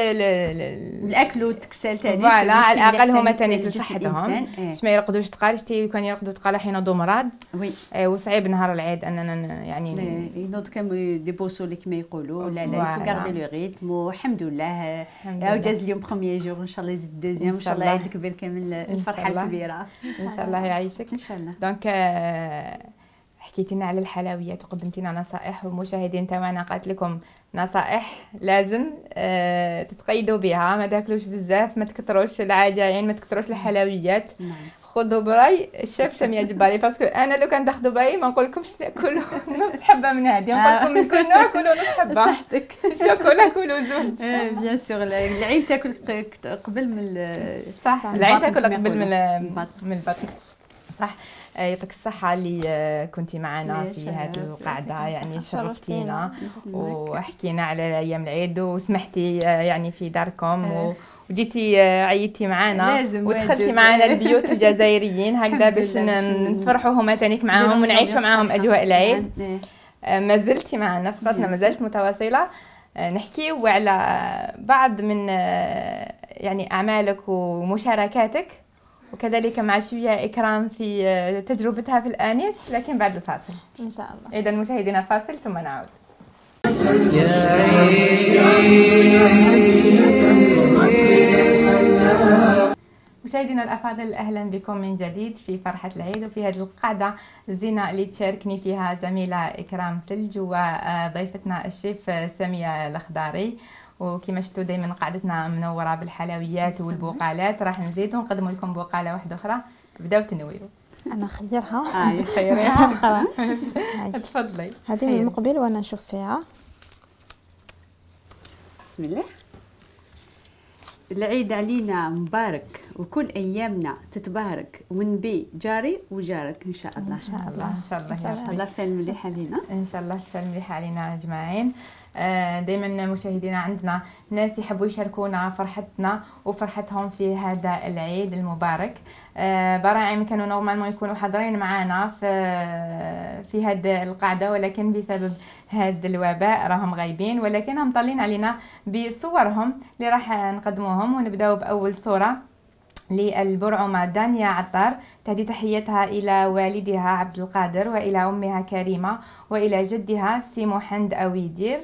الاكل والتكسال تاعي فوالا على الاقل هما تاني لصحتهم باش ما يرقدوش تقال. شتي كان يرقدوا تقال حين ينوضوا مرض وي وصعيب نهار العيد اننا يعني ينوض كم دي بوسو كما يقولوا. لا يفو غاردي لو ريتم، والحمد لله جاز اليوم بروميير جور، ان شاء الله يزيد دوزيام، ان شاء الله عيد كبير كامل الفرحه الكبيره ان شاء الله يعيشك ان شاء الله. دونك حكيتي لنا على الحلويات وقدمتي لنا نصائح، والمشاهدين تاعنا قالت لكم نصائح لازم تتقيدوا بها، ما تاكلوش بزاف، ما تكثروش العجائن، ما تكثروش الحلويات. خذوا براي الشيف سمية جباري، باسكو انا لو كان تاخذوا براي ما نقول لكمش تاكلوا نص حبه من هذه، نقول لكم من كل نوع كلوا نص حبه صحتك، الشوكولا كلوا زوج بيان سور. العين تاكل قبل من صح، العين تاكل قبل من البطن صح. يعطيك الصحة اللي كنتي معنا في هذه القعدة، يعني شرفتينا وحكينا على أيام العيد وسمحتي يعني في داركم وجيتي عيدتي معنا ودخلتي معنا البيوت الجزائريين هكذا باش نفرحوا هما تانيك معاهم ونعيشوا معاهم أجواء العيد. ما زلتي معنا، فقرتنا ما زالت متواصلة، نحكيو على بعض من يعني أعمالك ومشاركاتك، وكذلك مع شوية إكرام في تجربتها في الآنيس، لكن بعد الفاصل إن شاء الله. إذا مشاهدينا فاصل ثم نعود. مشاهدينا الأفاضل، أهلا بكم من جديد في فرحة العيد، وفي هذه القعدة الزينة اللي تشاركني فيها زميلة إكرام ثلج وضيفتنا الشيف سامية الخضاري. وكما شفتوا دائما قعدتنا منوره بالحلويات والبقالات، راح نزيد ونقدم لكم بقاله واحده اخرى. بداو تنويو. انا خيرها خيريها تفضلي. هذه من المقبل وانا نشوف فيها. بسم الله. العيد علينا مبارك، وكل ايامنا تتبارك، ونبي جاري وجارك ان شاء الله. ان شاء الله ان شاء الله ان شاء الله السلام مليح علينا، ان شاء الله السلام مليح علينا اجمعين. دائما مشاهدينا عندنا ناس يحبوا يشاركونا فرحتنا وفرحتهم في هذا العيد المبارك. براعم كانوا نورمالمون يكونوا حاضرين معنا في هذه القعده، ولكن بسبب هذا الوباء راهم غايبين، ولكن هم طالين علينا بصورهم اللي راح نقدموهم. ونبداو باول صوره للبرعمة دانيا عطار، تهدي تحيتها إلى والدها عبد القادر، وإلى أمها كريمة، وإلى جدها سيمو حند أويدير،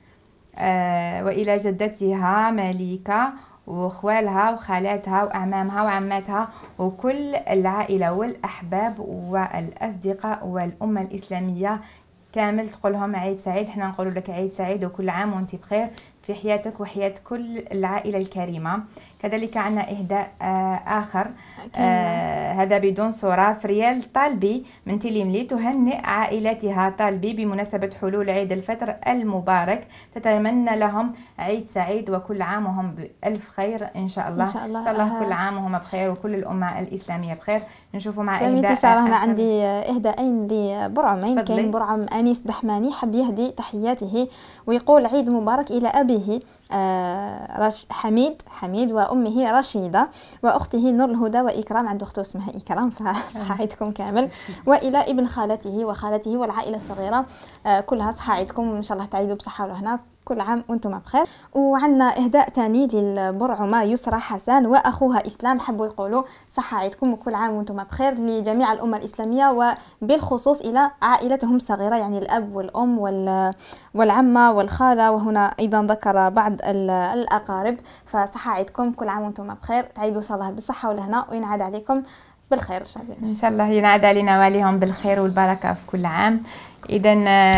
وإلى جدتها مليكة، وخوالها وخالاتها وأعمامها وعماتها وكل العائلة والأحباب والأصدقاء والأمة الإسلامية كامل. تقولهم عيد سعيد. احنا نقول لك عيد سعيد وكل عام وانت بخير في حياتك وحياة كل العائلة الكريمة. كذلك عنا إهداء آخر هذا بدون صورة. فريال طالبي من تليملي تهنئ عائلتها طالبي بمناسبة حلول عيد الفطر المبارك، تتمنى لهم عيد سعيد وكل عام وهم بألف خير إن شاء الله. إن شاء الله كل عام وهم بخير وكل الأمة الإسلامية بخير. نشوفوا مع إهداء. أنا عندي إهداءين لبرعمين. كاين برعم أنيس دحماني حب يهدي تحياته ويقول عيد مبارك إلى أبيه حميد وأمه رشيدة وأخته نور الهدى وإكرام، عنده أخته اسمها إكرام فصحة عيدكم كامل، وإلى ابن خالته وخالته والعائلة الصغيرة كلها صحة عيدكم، إن شاء الله تعيدوا بصحة وهنا كل عام وانتم بخير. وعندنا إهداء ثاني للبرعمة يسرى حسن وأخوها إسلام، حبوا يقولوا صحة عيدكم وكل عام وانتم بخير لجميع الأمة الإسلامية وبالخصوص إلى عائلتهم الصغيرة، يعني الأب والأم والعمة والخالة، وهنا أيضا ذكر بعض الأقارب. فصحة عيدكم كل عام وانتم بخير، تعيدوا صلاة بالصحة والهنا وينعاد عليكم بالخير إن شاء الله. ينعاد علينا وعليهم بالخير والبركة في كل عام. إذا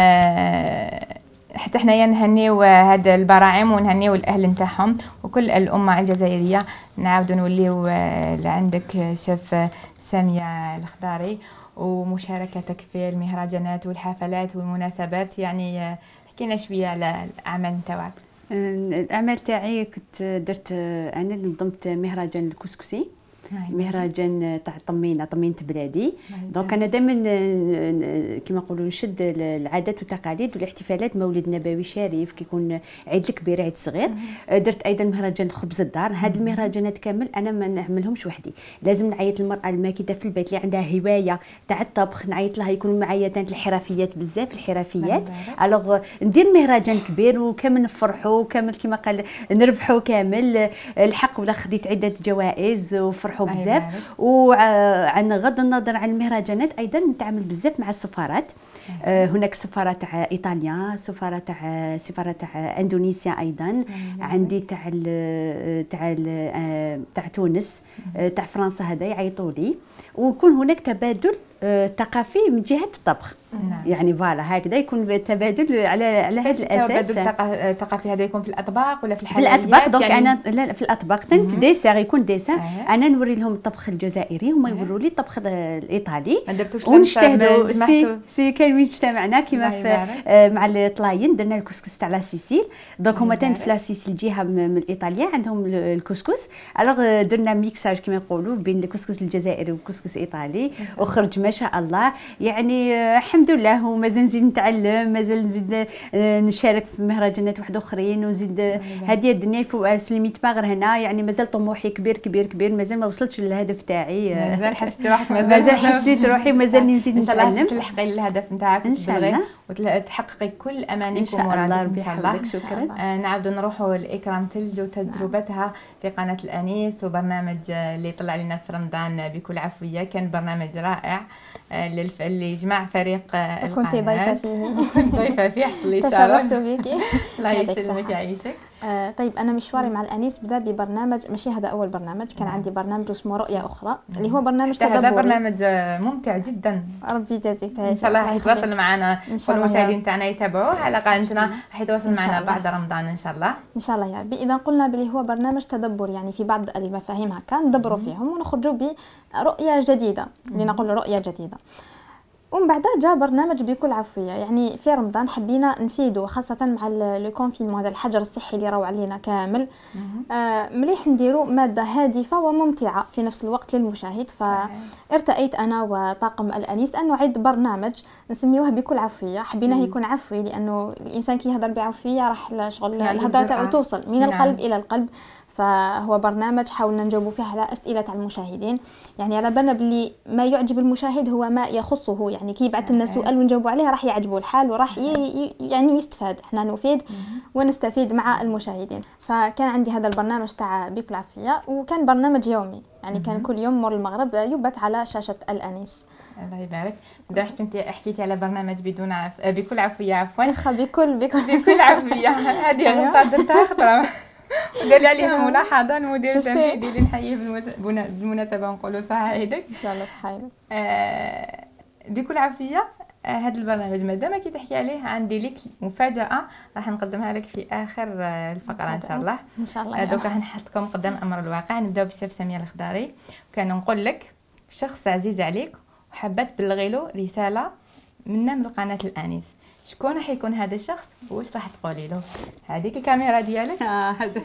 حتى حنايا نهنيو هاد البراعم ونهنيو الاهل نتاعهم وكل الامه الجزائريه. نعاودوا نوليو لعندك شيف ساميه الخضاري ومشاركتك في المهرجانات والحفلات والمناسبات، يعني حكينا شويه على الاعمال نتاعك. الاعمال تاعي كنت درت انا نظمت مهرجان الكسكسي، مهرجان تاع طمينه بلادي. دونك انا دائما كما نقولوا نشد العادات والتقاليد والاحتفالات، مولد نبوي شريف كيكون عيد الكبير عيد صغير. درت ايضا مهرجان خبز الدار. هاد المهرجانات كامل انا ما نعملهمش وحدي، لازم نعيط المراه الماكده في البيت اللي عندها هوايه تاع الطبخ، نعيط لها يكون معايا تانت الحرفيات بزاف الحرفيات. الوغ ندير مهرجان كبير وكامل نفرحوا وكامل كما قال نربحوا كامل الحق، ولا خديت عده جوائز وفرحوا بزاف. وعن غض النظر عن المهرجانات ايضا نتعامل بزاف مع السفارات. هناك سفاره تاع ايطاليا، سفاره تاع اندونيسيا، ايضا عندي تاع تونس، تاع فرنسا، هذا يعيطوا لي، ويكون هناك تبادل ثقافي من جهه الطبخ. يعني فوالا هكذا يكون تبادل على هذا الاساس. التبادل الثقافي هذا يكون في الاطباق ولا في الحلويات؟ في الاطباق. دونك يعني انا لا في الاطباق ديسير، يكون ديسير. انا نوري لهم الطبخ الجزائري، هما يوروا لي الطبخ الايطالي، ما درتوش ونجتهدوا. سي كان اجتمعنا كيما مع الطلاين، درنا الكسكس تاع لا سيسيل. دونك هما تانت في لا سيسيل جهه من الايطاليا عندهم الكسكس، الوغ درنا ميكساج كيما يقولوا بين الكسكس الجزائري والكسكس الايطالي، وخرج ما شاء الله. يعني الحمد لله، ومازال نزيد نتعلم، مازال نزيد نشارك في مهرجانات واحد اخرين، ونزيد هذه الدنيا فوق سليميت باغر هنا. يعني مازال طموحي كبير كبير كبير، مازال ما وصلتش للهدف تاعي. مازال حسيت روحك مازال حسيت روحي مازال نزيد نتعلم. ان شاء الله تلحقي الهدف نتاعك ان شاء الله وتحققي كل امانيكم ومرادك ان شاء الله. شكرا. نعاودوا نروحوا لاكرام تلج وتجربتها في قناه الانيس، وبرنامج اللي طلع لنا في رمضان بكل عفويه. كان برنامج رائع اللي جمع فريق القناه. كنت ضيفه فيه. ضيفه فيه، حصل لي شرف. تشرفت بيكي. الله يسلمك يعيشك. طيب انا مشواري مع الانيس بدا ببرنامج، ماشي هذا اول برنامج، كان عندي برنامج اسمه رؤيه اخرى اللي هو برنامج تدبري. هذا برنامج ممتع جدا، ربي يجازيك. ان شاء الله راح يتواصل معنا كل المشاهدين تاعنا يتابعوه على قناتنا، راح يتواصل معنا بعد رمضان ان شاء الله. ان شاء الله يا ربي. اذا قلنا بلي هو برنامج تدبر، يعني في بعض المفاهيم هكا ندبروا فيهم ونخرجوا برؤيه جديده، لنقول رؤيه جديده. ومن بعد جاء برنامج بكل عفويه، يعني في رمضان حبينا نفيدوا خاصه مع لو كونفينمون، هذا الحجر الصحي اللي راهو علينا كامل. مليح نديروا ماده هادفه وممتعه في نفس الوقت للمشاهد. فارتأيت انا وطاقم الانيس ان نعد برنامج نسميوه بكل عفويه. حبيناه يكون عفوي لانه الانسان كي يهضر بعفويه راح شغل الهضره تاعو توصل من القلب الى القلب. فهو برنامج حاولنا نجاوبوا فيه على أسئلة على المشاهدين. يعني على بالنا باللي ما يعجب المشاهد هو ما يخصه هو، يعني كي يبعث لنا سؤال ونجاوبوا عليه راح يعجبه الحال وراح يعني يستفاد، احنا نفيد ونستفيد مع المشاهدين. فكان عندي هذا البرنامج تاع بيك العافية، وكان برنامج يومي، يعني كان كل يوم مر المغرب يبث على شاشة الأنيس. الله يبارك. حكيتي على برنامج بكل عفوية، عفوا بكل عفوية. هذه غلطة درتها خطرة ودار لي عليها ملاحظة المدير التنفيذي اللي نحييه بالمناسبة ونقولوا صحة عيدك ان شاء الله صحة عيدك. بكل عافية. هذا البرنامج مادام كي تحكي عليه عندي لك مفاجأة راح نقدمها لك في آخر الفقرة إن شاء الله. إن شاء الله. دوكا حنحطكم قدام أمر الواقع. نبداو بالشيف سمية الخضاري. كان نقول لك شخص عزيز عليك وحبت تبلغي له رسالة منا من قناة الأنيس، شكون راح يكون هذا الشخص واش راح تقولي له؟ هذيك الكاميرا ديالك. هذا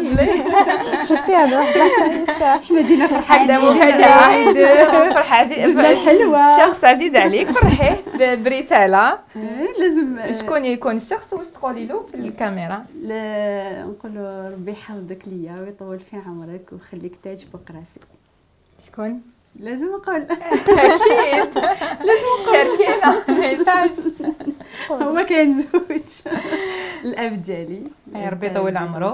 شفتي هذا احنا جينا فرحانين. هذا مفاجأة. فرحة حلوة. شخص عزيز عليك فرحيه برسالة. لازم شكون يكون الشخص واش تقولي له في الكاميرا؟ نقول له ربي يحفظك ليا ويطول في عمرك ويخليك تاج فوق راسي. شكون؟ لازم اقول اكيد لازم شاركينا ميساج. هو كان زوج الاب ديالي، ربي يطول عمره.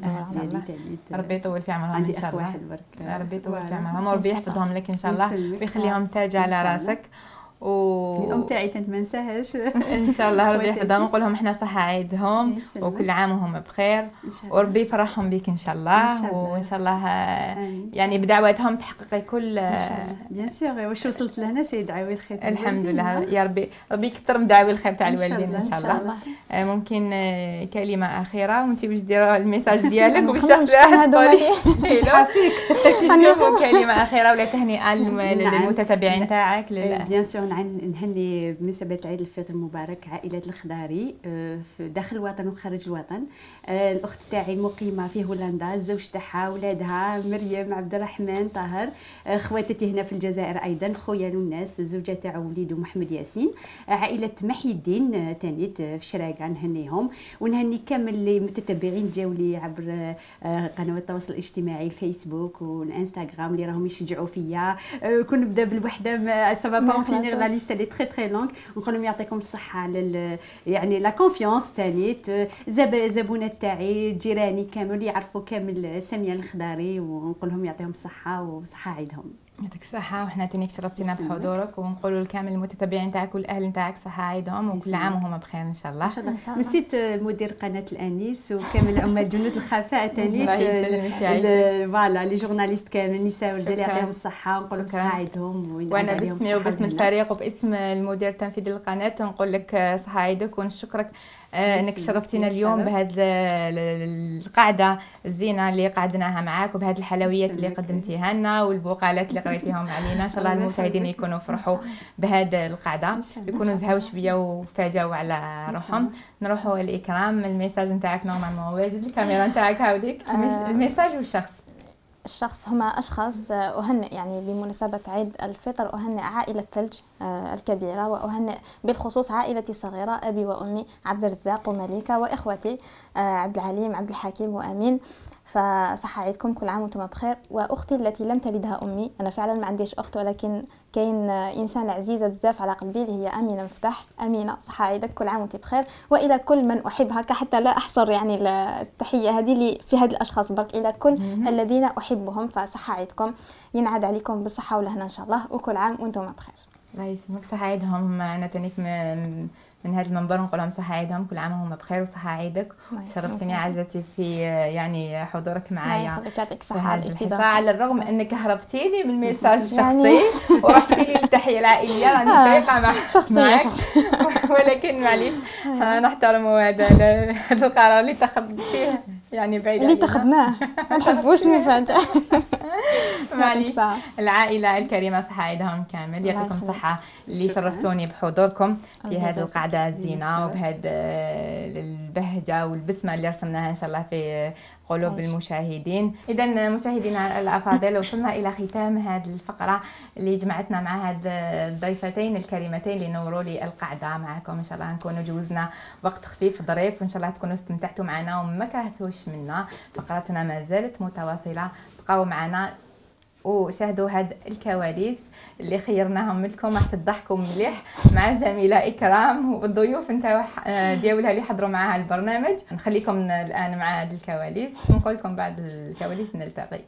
ربي يطول في عمرهم ان شاء الله. ربي يطول في عمرهم وربي يحفظهم لك ان شاء الله ويخليهم تاج على راسك. الام تاعي ما ننساهاش ان شاء الله. ربي يحفظهم ونقول لهم احنا صحه عيدهم وكل عام وهم بخير وربي يفرحهم بك ان شاء الله. وان شاء الله يعني بدعواتهم تحققي كل بيان سور. واش وصلت لهنا سي دعاوي الخير. الحمد لله يا ربي. ربي يكثر من دعاوي الخير تاع الوالدين ان شاء الله. ممكن كلمه اخيره وانت باش ديري الميساج ديالك وبالشخص اللي راح تقولي نشوفوا كلمه اخيره ولا تهنئه للمتتبعين تاعك. بيان سور نهني بمناسبة عيد الفطر المبارك عائلة الخضاري في داخل الوطن وخارج الوطن. الأخت تاعي مقيمة في هولندا، الزوج تاعها، ولادها مريم، عبد الرحمن، طاهر، خواتتي هنا في الجزائر أيضا، خويا الناس، الزوجة تاع وليد ومحمد ياسين، عائلة محي الدين تانيت في شراقة نهنيهم. ونهني كامل المتتبعين ديالي عبر قنوات التواصل الاجتماعي الفيسبوك والانستغرام اللي راهم يشجعوا فيا. كون نبدا بالوحده سافا با فينير لا ليست لي تري تري لونغ. نقول لهم يعطيكم الصحه على يعني لا كونفيونس تانيت. زبونات تاعي جيراني كامل يعرفوا كامل سمية الخضاري ونقول لهم يعطيهم الصحه وصحه عيدهم. يعطيك الصحة وحنا تانيك شرفتينا بحضورك ونقولوا لكامل المتتبعين تاعك والاهل تاعك صحة عيدهم وكل عام وهم بخير ان شاء الله. نسيت مدير قناة الأنيس وكامل عمال جنود الخفاء تانيت فوالا لي جورناليست كامل النساء والرجال يعطيهم الصحة ونقول لك صحة عيدهم. وانا باسمي وباسم الفريق وباسم المدير التنفيذي للقناة نقول لك صحة عيدك ونشكرك انك شرفتينا اليوم بهذه القعده الزينه اللي قعدناها معاك وبهذه الحلويات اللي قدمتيها لنا والبقالات اللي قريتيهم علينا. ان شاء الله المشاهدين يكونوا فرحوا بهذه القعده، يكونوا زهاو شويه وفاجئوا على روحهم. نروحوا لاكرام الميساج نتاعك نورمالمون واجد، الكاميرا نتاعك هاوديك الميساج الشخص هما أشخاص أهنئ يعني بمناسبة عيد الفطر. أهنئ عائلة ثلج الكبيرة، وأهنئ بالخصوص عائلتي الصغيرة أبي وأمي عبد الرزاق ومليكة وإخوتي عبد العليم عبد الحكيم وأمين. فصحة عيدكم كل عام وانتم بخير. واختي التي لم تلدها امي، انا فعلا ما عنديش اخت ولكن كاين انسان عزيزه بزاف على قلبي اللي هي امينه مفتاح. امينه صحة عيدك كل عام وانت بخير. والى كل من احبها حتى لا احصر يعني التحيه هذه لي في هاد الاشخاص برك، الى كل الذين احبهم فصحة عيدكم ينعاد عليكم بالصحه والهنا ان شاء الله وكل عام وانتم بخير. الله يسلمك. صحة عيدهم. انا تانيك من هذا المنبر نقول لهم صحة عيدهم كل عام وهم بخير وصحة عيدك. شرفتيني عزتي في يعني حضورك معايا. يعطيك الصحة على الاستضافة على الرغم انك هربتيني من الميساج الشخصي ورحتي لي للتحية العائلية راني فريقة معك ولكن معليش نحترموا هذا القرار اللي اتخذت فيه يعني بعيد اللي اتخذناه ما نحبوش المفاجأة. معليش. العائلة الكريمة صحة عيدهم كامل. يعطيكم الصحة اللي شرفتوني بحضوركم في هذه القعدة الزينة وبهذا البهجة والبسمة اللي رسمناها إن شاء الله في قلوب المشاهدين. إذا مشاهدينا الأفاضل، وصلنا إلى ختام هذه الفقرة اللي جمعتنا مع هذه الضيفتين الكريمتين اللي نوروا لي القعدة معكم. إن شاء الله نكونوا جوزنا وقت خفيف ظريف، وإن شاء الله تكونوا استمتعتوا معنا وما كرهتوش منا. فقرتنا ما زالت متواصلة، بقاو معنا وشاهدوا هاد الكواليس اللي خيرناهم لكم. راح تضحكوا مليح مع زميلة إكرام والضيوف نتاعو ديالها اللي حضروا معها البرنامج. نخليكم الآن مع هاد الكواليس ونقول لكم بعد الكواليس نلتقي.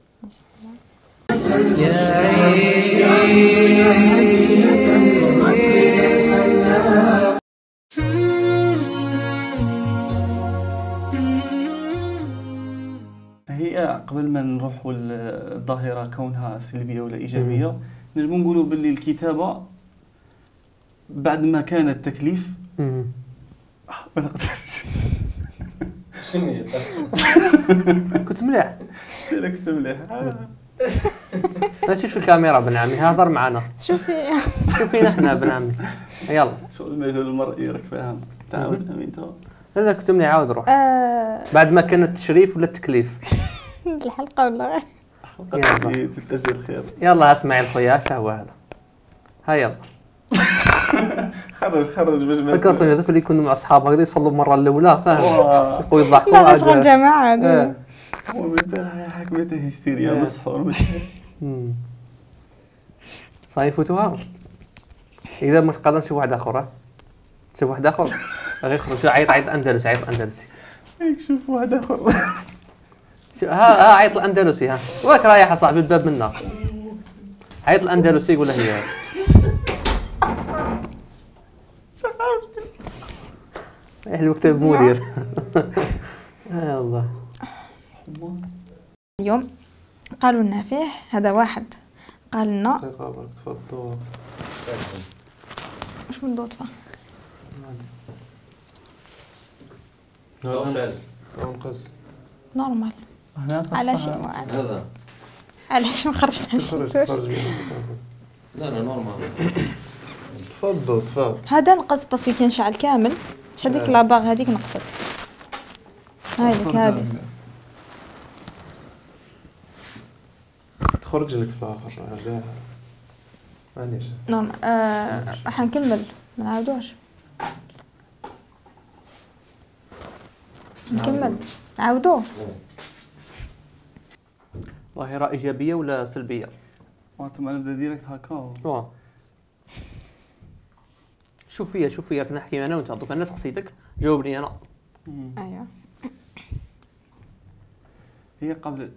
هي قبل ما نروحوا الظاهرة كونها سلبية ولا إيجابية، نجم نقولوا باللي الكتابة بعد ما كان التكليف ما نقدرش. شنو هي؟ كنت مليح. انا كنت مليح. ماشي في الكاميرا بن عمي، هضر معنا. شوفينا احنا بن عمي. يلا شو المجال المرئي راك فاهم. تعاود امين تو. هذا كنت مليح، عاود روح. بعد ما كان التشريف ولا التكليف؟ الحلقة ولا غير؟ حلقة تلتجي الخير. يلا اسمعي الخويا، اش هو هذا؟ ها يلا. خرج باش ما فكرتوني هذوك اللي يكونوا مع اصحابهم هكذا يصلوا المره الاولى، فاهم؟ يبقوا يضحكوا. لا شغل جماعة هذا. ومن بعد حكمته هيستيريا بالسحور. صايفوتوها. اذا مش قادر نشوف واحد اخر، شوف واحد اخر غير يخرج عيط الاندلسي، عيط الاندلسي. هيك شوف واحد اخر. ها عيط الاندلسي. ها واك رايح صاحبي الباب منا. عيط الاندلسي يقول له هي المكتب مدير. يا الله. اليوم قالوا لنا فيه هذا واحد قال لنا تفضل. واش من ضوطفه؟ نقص نورمال. على شيء واحد. هذا علاش ما خرجتهاش؟ لا نورمال. تفضل. هذا نقص باسكو كينشعل كامل. اش هذيك لاباغ هذيك نقصت. هذه تخرج لك في الاخر هذا. معليش نورمال. راح نكمل ما نعاودوش. نكمل نعاودوه. ظاهرة إيجابية ولا سلبية؟ وانت ما نبدا ديريكت هكا. شوف فيا كنا نحكي انا وانت، دوك الناس قصيتك جاوبني انا. ايوه. هي قبل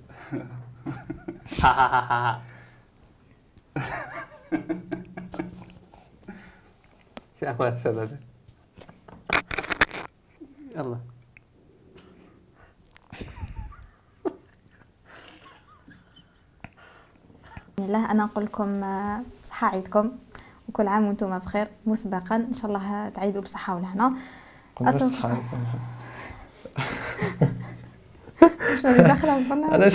شو هذا؟ يلا الله. انا نقول لكم صحة عيدكم وكل عام وانتم بخير مسبقا. ان شاء الله تعيدوا بصحة والهنا. شنو اللي داخله بالبرنامج؟ علاش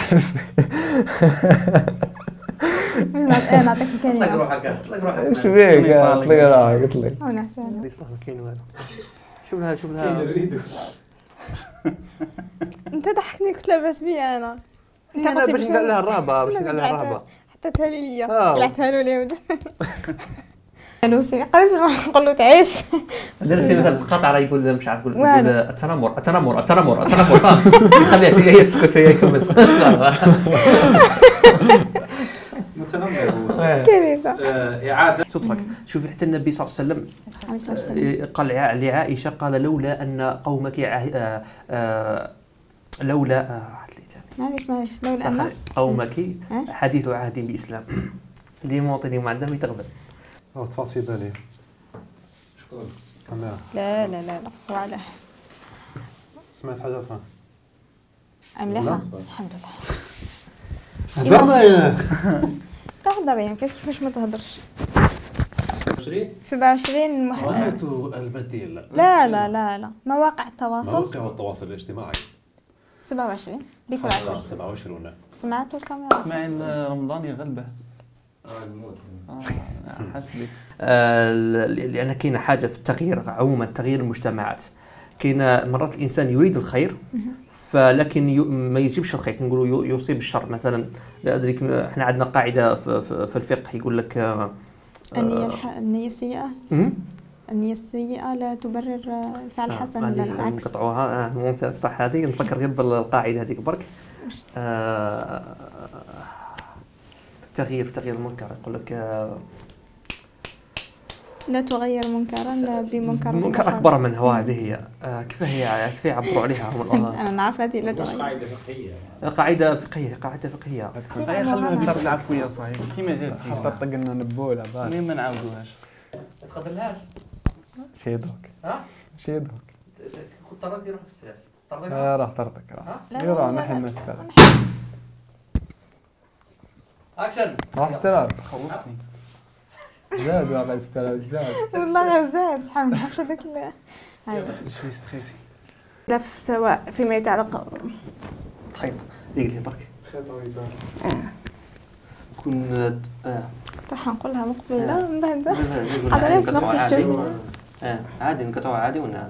نعطيك الكلمة. طلق روحك. ايش فيك؟ طلق روحك قلت لك. يصلح لك كاين والو. شوف لها انت ضحكني كنت لاباس بيا انا. انت قلت باش نقول لها الرهبه حطيتها لي ليا طلعتها له ليه. لوسي قريب نقول له تعيش. درتي مثلا القطعه يقول مش عارف يقول التنمر خليها هي تسكت هي كمل. كارثه. اعاده تترك. شوفي حتى النبي صلى الله عليه وسلم قال لعائشه، قال لولا ان قومك لولا معليش لولا ان قومك حديث عهد باسلام لمواطني معدم يتغبن. تفاصيل بالي. شكرا. لا وعده. سمعت حاجات مليحه الحمد لله. هضرنا ياك. تهضر يا كيفاش ما تهضرش. 27 صناعة البديل. لا مواقع التواصل الاجتماعي. 27 بكل 27. سمعتوا الكاميرا؟ اسماعيل رمضاني غلبه. حسبي. لان كاينه حاجه في التغيير عموما، تغيير المجتمعات. كاين مرات الانسان يريد الخير فلكن ما يجيبش الخير، نقولوا يصيب الشر. مثلا لا ادري، احنا عندنا قاعده في الفقه يقول لك النية السيئة النية السيئة لا تبرر الفعل الحسن ولا العكس. نقطعوها ممكن نفتح هذه، نفكر غير بالقاعده هذيك برك. تغيير المنكر يقول لك لا تغير منكرا بمنكر منكر اكبر منه. هذه هي كيف يعبروا عليها انا نعرف هذه لا تغير. قاعده فقهيه خلونا نضرب العفويه صحيح كيما جات حتى طقنا نبوله بعد ما نعاودوهاش. ما تقدرلهاش شي دوك شي دوك خذ طرق يروح بالستريس راح طرطق راح نحن نسترس اكشن راح استرس خوفتني زاد واقع استرس زاد والله زاد شحال ما نعرفش هذاك شوي ستريسي لف سواء فيما يتعلق خيط ديك لي برك كون راح نقولها مقبله من بعد هذا ليس نقطه شوي عادي نقطعوها عادي ولا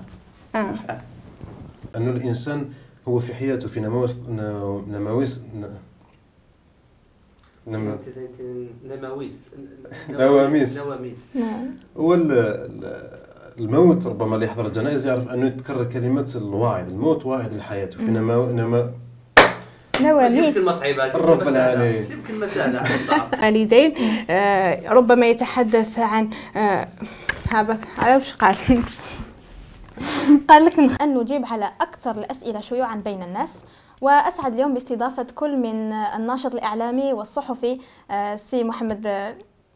أنه الإنسان هو في حياته في نواميس هو الموت ربما اللي يحضر الجنائز يعرف أنه يتكرر كلمة الواعظ، الموت واعظ للحياة في نواميس رب العالمين. كلمة سهلة والدين ربما يتحدث عن هابك على وش قال لك أن نجيب على أكثر الأسئلة شيوعا بين الناس. وأسعد اليوم باستضافة كل من الناشط الإعلامي والصحفي سي محمد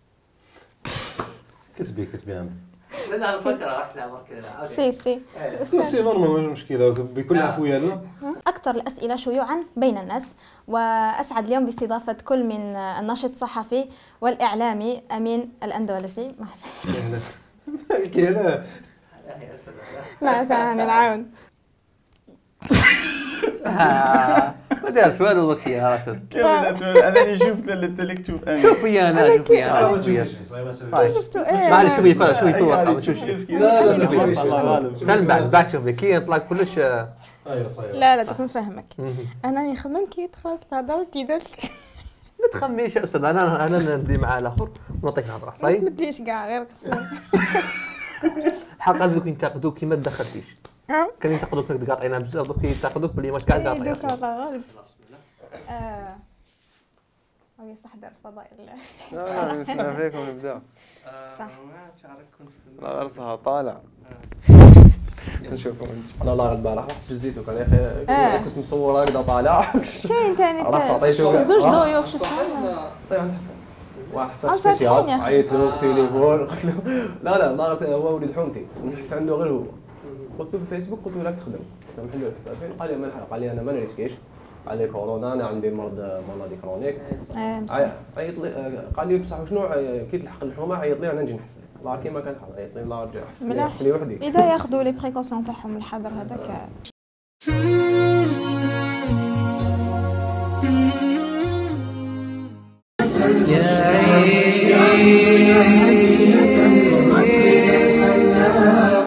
كتبي عندي لا فكرة راح نعمر كذا سي نورمال مش مشكلة بكل عفوية لا. أكثر الأسئلة شيوعا بين الناس. وأسعد اليوم باستضافة كل من الناشط الصحفي والإعلامي أمين الأندلسي. لا ثاني نعاود ما دارت والو ذكي يا راشد. انا اللي شفت اللي تلك تشوف انا شوفي انا شفتوا ايه معلش شوفي توقع ما تشوفش لا سلم بعد شوفي كي يطلع كلش لا تكون فاهمك. انا نخمم كي تخلص الهضره كي درت ما تخميش يا استاذ انا ندي مع الاخر ونعطيك الهضره صحيح. ما تديش كاع غير الحلقه دوك ينتقدوك كي ما تدخلتيش كان ينتقدوك انك قاطعينها بزاف دوك ينتقدوك بلي ما كاع قاطعين. دوك الله غالب او يستحضر فضائل لا نسمع فيكم نبدا صح لا غرسها طالع نشوفوا انا الله غالب راح جزيتك يا اخي كنت مصور هكذا طالع كاين ثاني زوج ضيوف شفتها واحد فاسيات عيط له في التليفون قلت له لا هو ولد حومتي ونحف عنده غير هو. قلت له في الفيسبوك قلت له لا تخدم سامح له الحساب. قال لي ما نحرق، قال لي انا ما نريسكيش، قال لي كورونا انا عندي مرض كرونيك. عيط لي قال لي بصح شنو كي تلحق الحومه عيط لي انا نجي نحف لك. الله كيما كان حاضر عيط لي الله رجع حف لي وحدي. اذا ياخذوا لي بريكوسيون تاعهم الحذر هذاك. يا